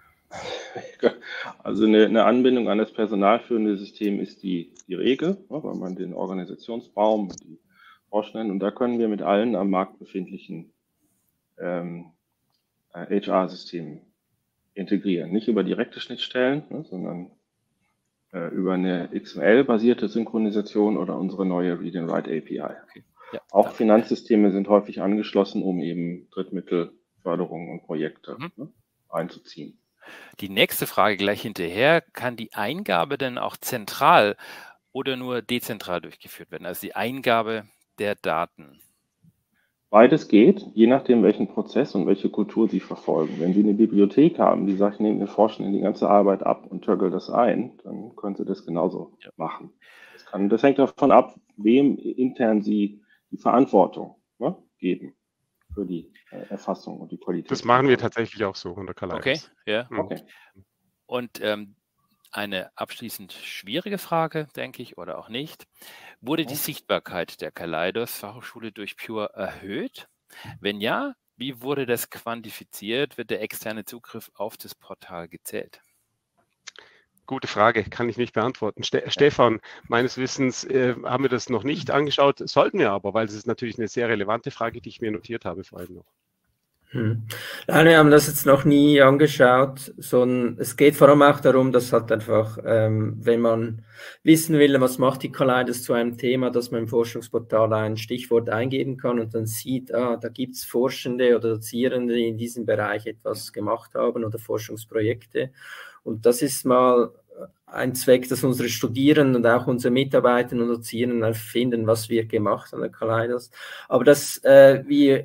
Also eine, eine Anbindung an das personalführende System ist die, die Regel, ne, weil man den Organisationsbaum, die Forschenden, und da können wir mit allen am Markt befindlichen ähm, H R-Systemen integrieren. Nicht über direkte Schnittstellen, ne, sondern äh, über eine X M L-basierte Synchronisation oder unsere neue Read-and-Write A P I. Okay. Ja, auch danke. Finanzsysteme sind häufig angeschlossen, um eben Drittmittelförderungen und Projekte mhm. ne, einzuziehen. Die nächste Frage gleich hinterher, kann die Eingabe denn auch zentral oder nur dezentral durchgeführt werden? Also die Eingabe der Daten. Beides geht, je nachdem, welchen Prozess und welche Kultur Sie verfolgen. Wenn Sie eine Bibliothek haben, die sagt, ich nehme den Forschenden die ganze Arbeit ab und töggle das ein, dann können Sie das genauso ja. machen. Das, kann, das hängt davon ab, wem intern Sie die Verantwortung ne, geben für die äh, Erfassung und die Qualität. Das machen wir tatsächlich auch so unter Kaleidos. Okay, ja. Mhm. Okay. Und ähm, eine abschließend schwierige Frage, denke ich, oder auch nicht. Wurde die Sichtbarkeit der Kaleidos Fachhochschule durch Pure erhöht? Wenn ja, wie wurde das quantifiziert? Wird der externe Zugriff auf das Portal gezählt? Gute Frage, kann ich nicht beantworten. Ste Stefan, meines Wissens äh, haben wir das noch nicht angeschaut, sollten wir aber, weil es ist natürlich eine sehr relevante Frage, die ich mir notiert habe vorhin noch. Hm. Nein, wir haben das jetzt noch nie angeschaut, sondern es geht vor allem auch darum, dass halt einfach, ähm, wenn man wissen will, was macht die Kaleidos zu einem Thema, dass man im Forschungsportal ein Stichwort eingeben kann und dann sieht, ah, da gibt es Forschende oder Dozierende, die in diesem Bereich etwas gemacht haben oder Forschungsprojekte. Und das ist mal ein Zweck, dass unsere Studierenden und auch unsere Mitarbeiter und Dozierenden finden, was wir gemacht an der Kaleidos. Aber das, äh, wie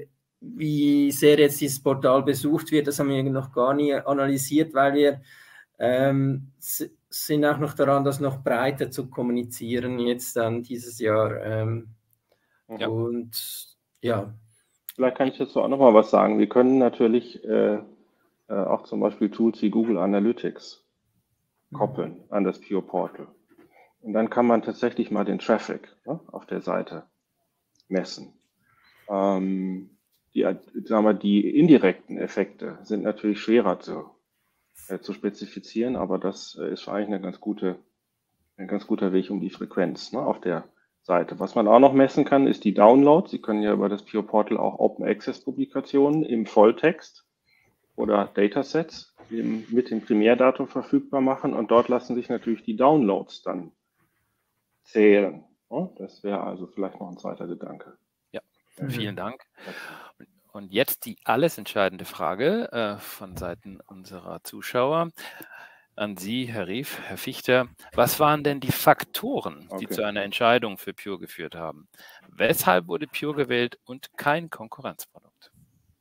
wie sehr jetzt dieses Portal besucht wird, das haben wir noch gar nie analysiert, weil wir ähm, sind auch noch daran, das noch breiter zu kommunizieren jetzt dann dieses Jahr. Ähm, ja. Und ja. Vielleicht kann ich dazu auch noch mal was sagen. Wir können natürlich äh, äh, auch zum Beispiel Tools wie Google Analytics koppeln mhm. an das Pure Portal. Und dann kann man tatsächlich mal den Traffic, ne, auf der Seite messen. Ähm, die, sagen wir, die indirekten Effekte sind natürlich schwerer zu, äh, zu spezifizieren, aber das äh, ist eigentlich eine ganz gute, ein ganz guter Weg um die Frequenz, ne, auf der Seite. Was man auch noch messen kann, ist die Downloads. Sie können ja über das Pure Portal auch Open Access Publikationen im Volltext oder Datasets im, mit dem Primärdatum verfügbar machen, und dort lassen sich natürlich die Downloads dann zählen. Das wäre also vielleicht noch ein zweiter Gedanke. Ja, vielen Dank. Und jetzt die alles entscheidende Frage äh, von Seiten unserer Zuschauer an Sie, Herr Rief, Herr Fichter. Was waren denn die Faktoren, die okay. zu einer Entscheidung für Pure geführt haben? Weshalb wurde Pure gewählt und kein Konkurrenzprodukt?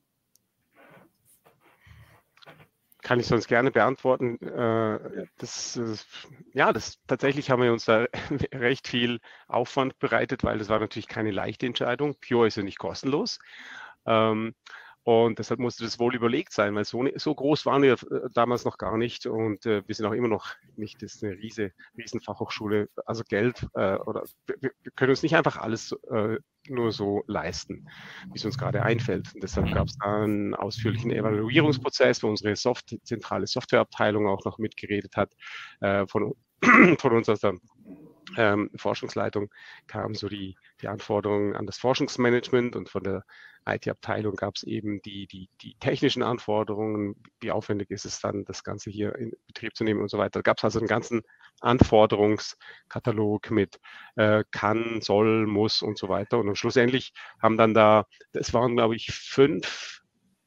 Kann ich sonst gerne beantworten. Das, ja, das, tatsächlich haben wir uns da recht viel Aufwand bereitet, weil das war natürlich keine leichte Entscheidung. Pure ist ja nicht kostenlos. Und deshalb musste das wohl überlegt sein, weil so, so groß waren wir damals noch gar nicht, und äh, wir sind auch immer noch nicht, das ist eine riese, riesen Fachhochschule, also Geld, äh, oder wir, wir können uns nicht einfach alles äh, nur so leisten, wie es uns gerade einfällt. Und deshalb gab es da einen ausführlichen Evaluierungsprozess, wo unsere Soft zentrale Softwareabteilung auch noch mitgeredet hat. Äh, von, von uns aus der ähm, Forschungsleitung kamen so die, die Anforderungen an das Forschungsmanagement, und von der I T-Abteilung gab es eben die, die, die technischen Anforderungen, wie aufwendig ist es dann, das Ganze hier in Betrieb zu nehmen und so weiter. Da gab es also einen ganzen Anforderungskatalog mit äh, kann, soll, muss und so weiter. Und schlussendlich haben dann da, es waren glaube ich fünf,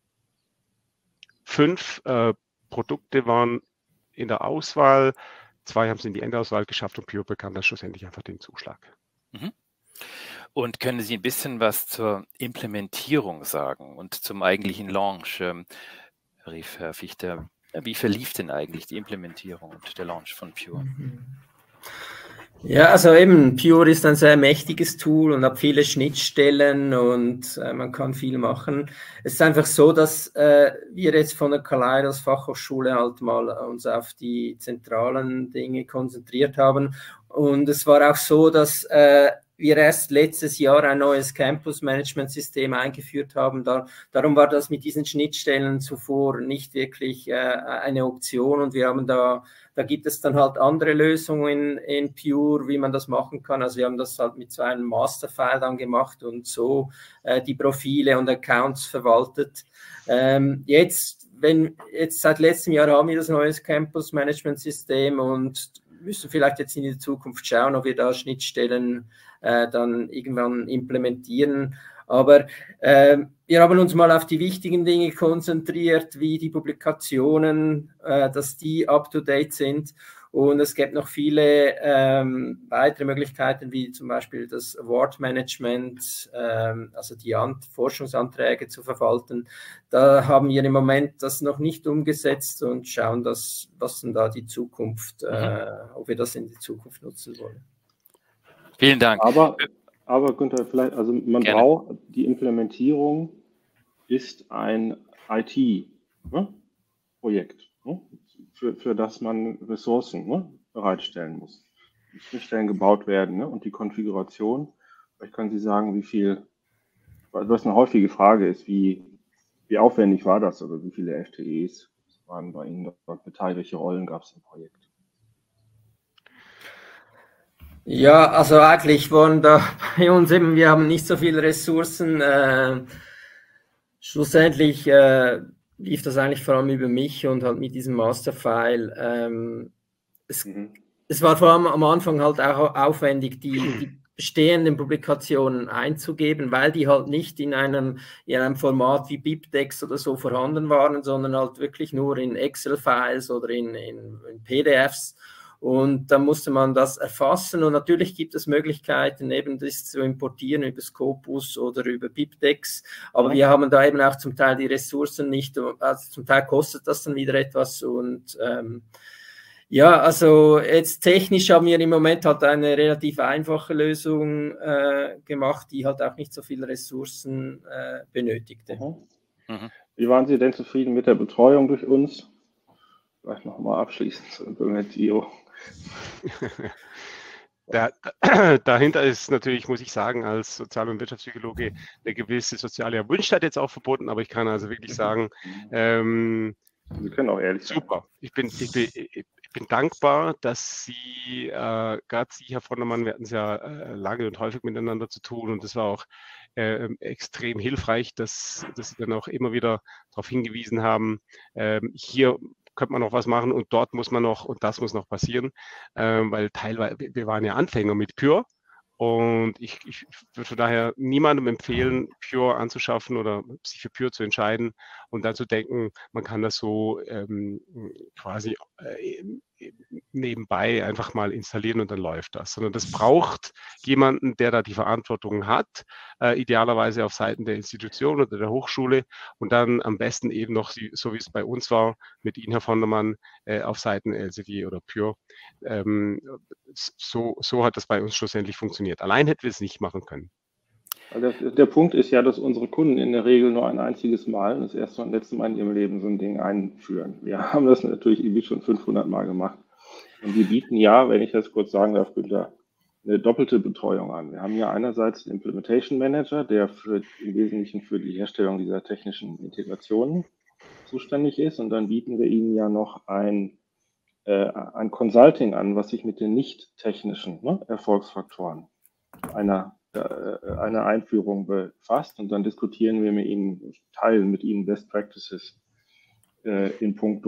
fünf äh, Produkte waren in der Auswahl, zwei haben es in die Endauswahl geschafft, und Pure bekam dann schlussendlich einfach den Zuschlag. Mhm. Und können Sie ein bisschen was zur Implementierung sagen und zum eigentlichen Launch? Ähm, Rief Herr Fichter, wie verlief denn eigentlich die Implementierung und der Launch von Pure? Ja, also eben, Pure ist ein sehr mächtiges Tool und hat viele Schnittstellen, und äh, man kann viel machen. Es ist einfach so, dass äh, wir jetzt von der Kaleidos Fachhochschule halt mal uns auf die zentralen Dinge konzentriert haben. Und es war auch so, dass äh, wir erst letztes Jahr ein neues Campus-Management-System eingeführt haben. Da, darum war das mit diesen Schnittstellen zuvor nicht wirklich äh, eine Option, und wir haben da, da gibt es dann halt andere Lösungen in, in Pure, wie man das machen kann. Also wir haben das halt mit so einem Masterfile dann gemacht und so äh, die Profile und Accounts verwaltet. Ähm, jetzt, wenn, jetzt seit letztem Jahr haben wir das neues Campus-Management-System und müssen vielleicht jetzt in die Zukunft schauen, ob wir da Schnittstellen äh, dann irgendwann implementieren. Aber äh, wir haben uns mal auf die wichtigen Dinge konzentriert, wie die Publikationen, äh, dass die up-to-date sind. Und es gibt noch viele ähm, weitere Möglichkeiten, wie zum Beispiel das Award-Management, ähm, also die An- Forschungsanträge zu verwalten. Da haben wir im Moment das noch nicht umgesetzt und schauen, dass, was denn da die Zukunft, mhm. äh, ob wir das in die Zukunft nutzen wollen. Vielen Dank. Aber, aber Günther, vielleicht, also man Gerne. braucht, die Implementierung ist ein I T-Projekt. Ne? Für, für das man Ressourcen, ne, bereitstellen muss. Die Schnittstellen gebaut werden, ne, und die Konfiguration. Vielleicht können Sie sagen, wie viel, was eine häufige Frage ist, wie, wie aufwendig war das, oder wie viele F T Es waren bei Ihnen dort beteiligt, welche Rollen gab es im Projekt? Ja, also eigentlich waren da bei uns eben, wir haben nicht so viele Ressourcen. Äh, schlussendlich äh, lief das eigentlich vor allem über mich und halt mit diesem Masterfile. Ähm, es, mhm. es war vor allem am Anfang halt auch aufwendig, die, die bestehenden Publikationen einzugeben, weil die halt nicht in einem, in einem Format wie BibTeX oder so vorhanden waren, sondern halt wirklich nur in Excel-Files oder in, in, in P D Fs. Und dann musste man das erfassen und natürlich gibt es Möglichkeiten, eben das zu importieren über Scopus oder über BibTeX, aber wir haben da eben auch zum Teil die Ressourcen nicht, also zum Teil kostet das dann wieder etwas und ähm, ja, also jetzt technisch haben wir im Moment halt eine relativ einfache Lösung äh, gemacht, die halt auch nicht so viele Ressourcen äh, benötigte. Mhm. Mhm. Wie waren Sie denn zufrieden mit der Betreuung durch uns? Vielleicht nochmal abschließend zur Implementierung. Da, dahinter ist natürlich, muss ich sagen, als Sozial- und Wirtschaftspsychologe eine gewisse soziale Erwünschtheit jetzt auch verboten, aber ich kann also wirklich sagen, ähm, Sie können auch ehrlich sein. Super. Ich bin, ich bin, ich bin dankbar, dass Sie, äh, gerade Sie, Herr Vondermann, wir hatten es ja äh, lange und häufig miteinander zu tun und das war auch äh, extrem hilfreich, dass, dass Sie dann auch immer wieder darauf hingewiesen haben, äh, hier könnte man noch was machen und dort muss man noch und das muss noch passieren, äh, weil teilweise, wir waren ja Anfänger mit Pure. Und ich, ich würde von daher niemandem empfehlen, Pure anzuschaffen oder sich für Pure zu entscheiden und dann zu denken, man kann das so ähm, quasi äh, nebenbei einfach mal installieren und dann läuft das. Sondern das braucht jemanden, der da die Verantwortung hat, äh, idealerweise auf Seiten der Institution oder der Hochschule und dann am besten eben noch, so wie es bei uns war, mit Ihnen, Herr Vondermann, äh, auf Seiten Elsevier oder Pure. Ähm, so, so hat das bei uns schlussendlich funktioniert. Allein hätten wir es nicht machen können. Der, der Punkt ist ja, dass unsere Kunden in der Regel nur ein einziges Mal, das erste und letzte Mal in ihrem Leben, so ein Ding einführen. Wir haben das natürlich irgendwie schon fünfhundert Mal gemacht. Und wir bieten ja, wenn ich das kurz sagen darf, Günther, eine doppelte Betreuung an. Wir haben ja einerseits einen Implementation Manager, der für, im Wesentlichen für die Herstellung dieser technischen Integrationen zuständig ist. Und dann bieten wir Ihnen ja noch ein, äh, ein Consulting an, was sich mit den nicht technischen ne, Erfolgsfaktoren einer eine Einführung befasst und dann diskutieren wir mit Ihnen, teilen mit Ihnen Best Practices äh, in puncto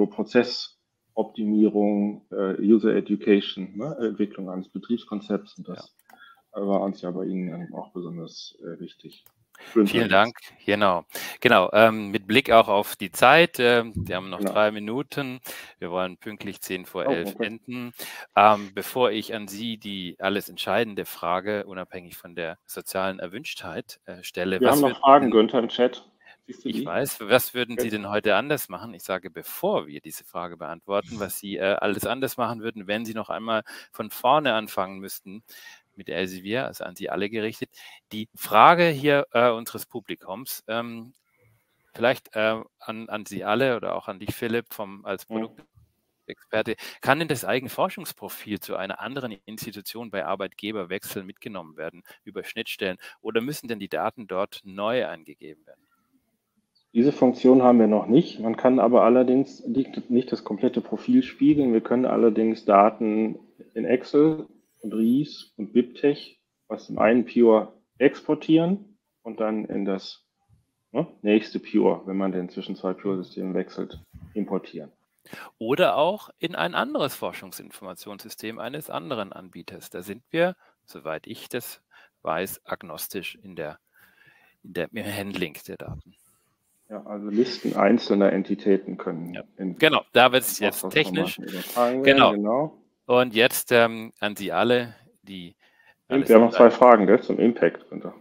Prozessoptimierung, äh, User Education, ne, Entwicklung eines Betriebskonzepts und das ja. war uns ja bei Ihnen auch besonders äh, wichtig. Vielen, Vielen Dank. Genau, genau. Ähm, mit Blick auch auf die Zeit. Äh, wir haben noch genau. drei Minuten. Wir wollen pünktlich zehn vor elf oh, okay. enden. Ähm, bevor ich an Sie die alles entscheidende Frage, unabhängig von der sozialen Erwünschtheit, äh, stelle. Wir was haben noch Fragen, Günther, im Chat. Ich die? weiß. Was würden Sie denn heute anders machen? Ich sage, bevor wir diese Frage beantworten, was Sie äh, alles anders machen würden, wenn Sie noch einmal von vorne anfangen müssten, mit Elsevier, also an Sie alle gerichtet. Die Frage hier äh, unseres Publikums, ähm, vielleicht äh, an, an Sie alle oder auch an dich, Philipp, vom, als Produktexperte, kann denn das eigene Forschungsprofil zu einer anderen Institution bei Arbeitgeberwechsel mitgenommen werden, über Schnittstellen, oder müssen denn die Daten dort neu eingegeben werden? Diese Funktion haben wir noch nicht. Man kann aber allerdings nicht das komplette Profil spiegeln. Wir können allerdings Daten in Excel und R I S und BibTeX aus dem einen Pure exportieren und dann in das ne, nächste Pure, wenn man den zwischen zwei Pure-Systemen wechselt, importieren. Oder auch in ein anderes Forschungsinformationssystem eines anderen Anbieters. Da sind wir, soweit ich das weiß, agnostisch in der, in der, im Handling der Daten. Ja, also Listen einzelner Entitäten können. Ja. Genau, da wird es jetzt technisch. Genau. genau. Und jetzt ähm, an Sie alle, die... Wir haben noch zwei Fragen gell, zum Impact.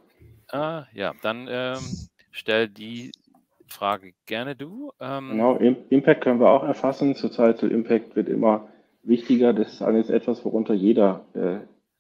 Ah, ja, dann ähm, stell die Frage gerne du. Ähm, genau, Impact können wir auch erfassen. Societal Impact wird immer wichtiger. Das ist alles etwas, worunter jeder äh,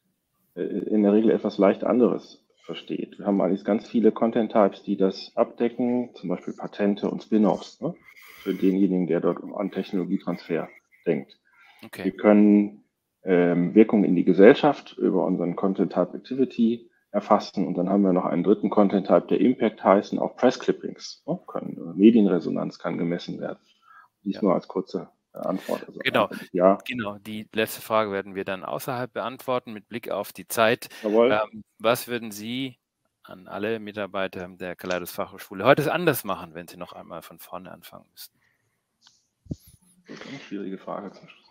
in der Regel etwas leicht anderes versteht. Wir haben eigentlich ganz viele Content-Types, die das abdecken, zum Beispiel Patente und Spin-offs, ne? Für denjenigen, der dort an Technologietransfer denkt. Okay. Wir können ähm, Wirkung in die Gesellschaft über unseren Content-Type Activity erfassen und dann haben wir noch einen dritten Content-Type, der Impact heißen, auch Press-Clippings, ne? können, Medienresonanz kann gemessen werden. Dies ja. nur als kurze Antwort. Also genau. Ja. genau, die letzte Frage werden wir dann außerhalb beantworten mit Blick auf die Zeit. Ähm, was würden Sie an alle Mitarbeiter der Kaleidos Fachhochschule heute anders machen, wenn Sie noch einmal von vorne anfangen müssten? Das ist eine schwierige Frage zum Schluss.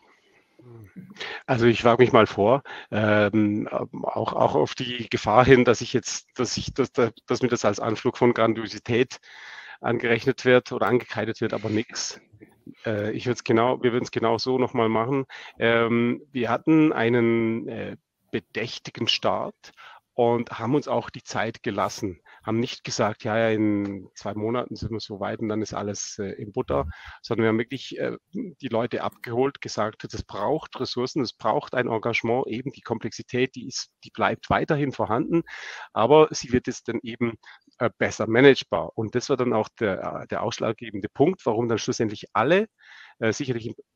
Also ich wage mich mal vor, ähm, auch, auch auf die Gefahr hin, dass ich jetzt, dass ich, dass, dass mir das als Anflug von Grandiosität angerechnet wird oder angekreidet wird, aber nichts. Äh, ich würde es genau, wir würden es genau so nochmal machen. Ähm, wir hatten einen äh, bedächtigen Start und haben uns auch die Zeit gelassen. Haben nicht gesagt, ja, ja, in zwei Monaten sind wir so weit und dann ist alles äh, in Butter, sondern wir haben wirklich äh, die Leute abgeholt, gesagt, das braucht Ressourcen, es braucht ein Engagement, eben die Komplexität, die ist, die bleibt weiterhin vorhanden, aber sie wird jetzt dann eben äh, besser managebar. Und das war dann auch der, der ausschlaggebende Punkt, warum dann schlussendlich alle, äh, sicherlich im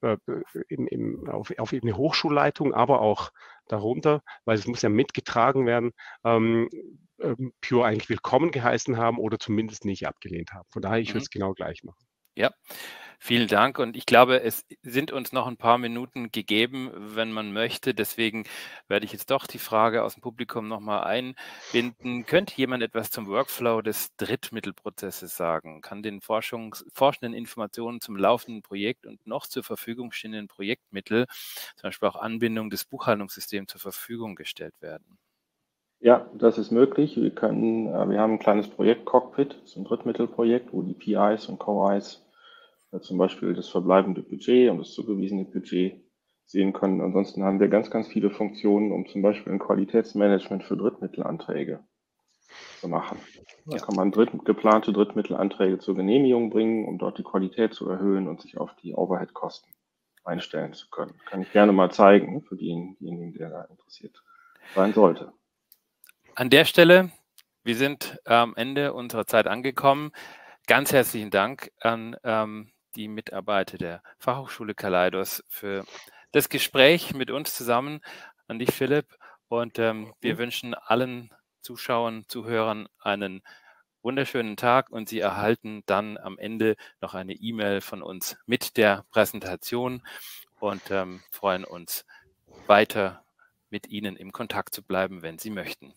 Im, im, auf, auf eine Hochschulleitung, aber auch darunter, weil es muss ja mitgetragen werden, ähm, ähm, Pure eigentlich willkommen geheißen haben oder zumindest nicht abgelehnt haben. Von daher, ich würde es genau gleich machen. Ja, vielen Dank. Und ich glaube, es sind uns noch ein paar Minuten gegeben, wenn man möchte. Deswegen werde ich jetzt doch die Frage aus dem Publikum nochmal einbinden. Könnte jemand etwas zum Workflow des Drittmittelprozesses sagen? Kann den Forschungs forschenden Informationen zum laufenden Projekt und noch zur Verfügung stehenden Projektmittel, zum Beispiel auch Anbindung des Buchhaltungssystems, zur Verfügung gestellt werden? Ja, das ist möglich. Wir können, wir haben ein kleines Projekt Cockpit, das ist ein Drittmittelprojekt, wo die P Is und Co Is zum Beispiel das verbleibende Budget und das zugewiesene Budget sehen können. Ansonsten haben wir ganz, ganz viele Funktionen, um zum Beispiel ein Qualitätsmanagement für Drittmittelanträge zu machen. Da kann man dritt, geplante Drittmittelanträge zur Genehmigung bringen, um dort die Qualität zu erhöhen und sich auf die Overhead-Kosten einstellen zu können. Kann ich gerne mal zeigen für denjenigen, der da interessiert sein sollte. An der Stelle, wir sind am Ende unserer Zeit angekommen. Ganz herzlichen Dank an ähm, die Mitarbeiter der Fachhochschule Kaleidos für das Gespräch mit uns zusammen. An dich, Philipp. Und ähm, wir wünschen allen Zuschauern, Zuhörern einen wunderschönen Tag und Sie erhalten dann am Ende noch eine E-Mail von uns mit der Präsentation und ähm, freuen uns weiter mit Ihnen im Kontakt zu bleiben, wenn Sie möchten.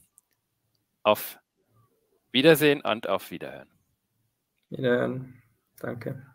Auf Wiedersehen und auf Wiederhören. Wiederhören. Danke.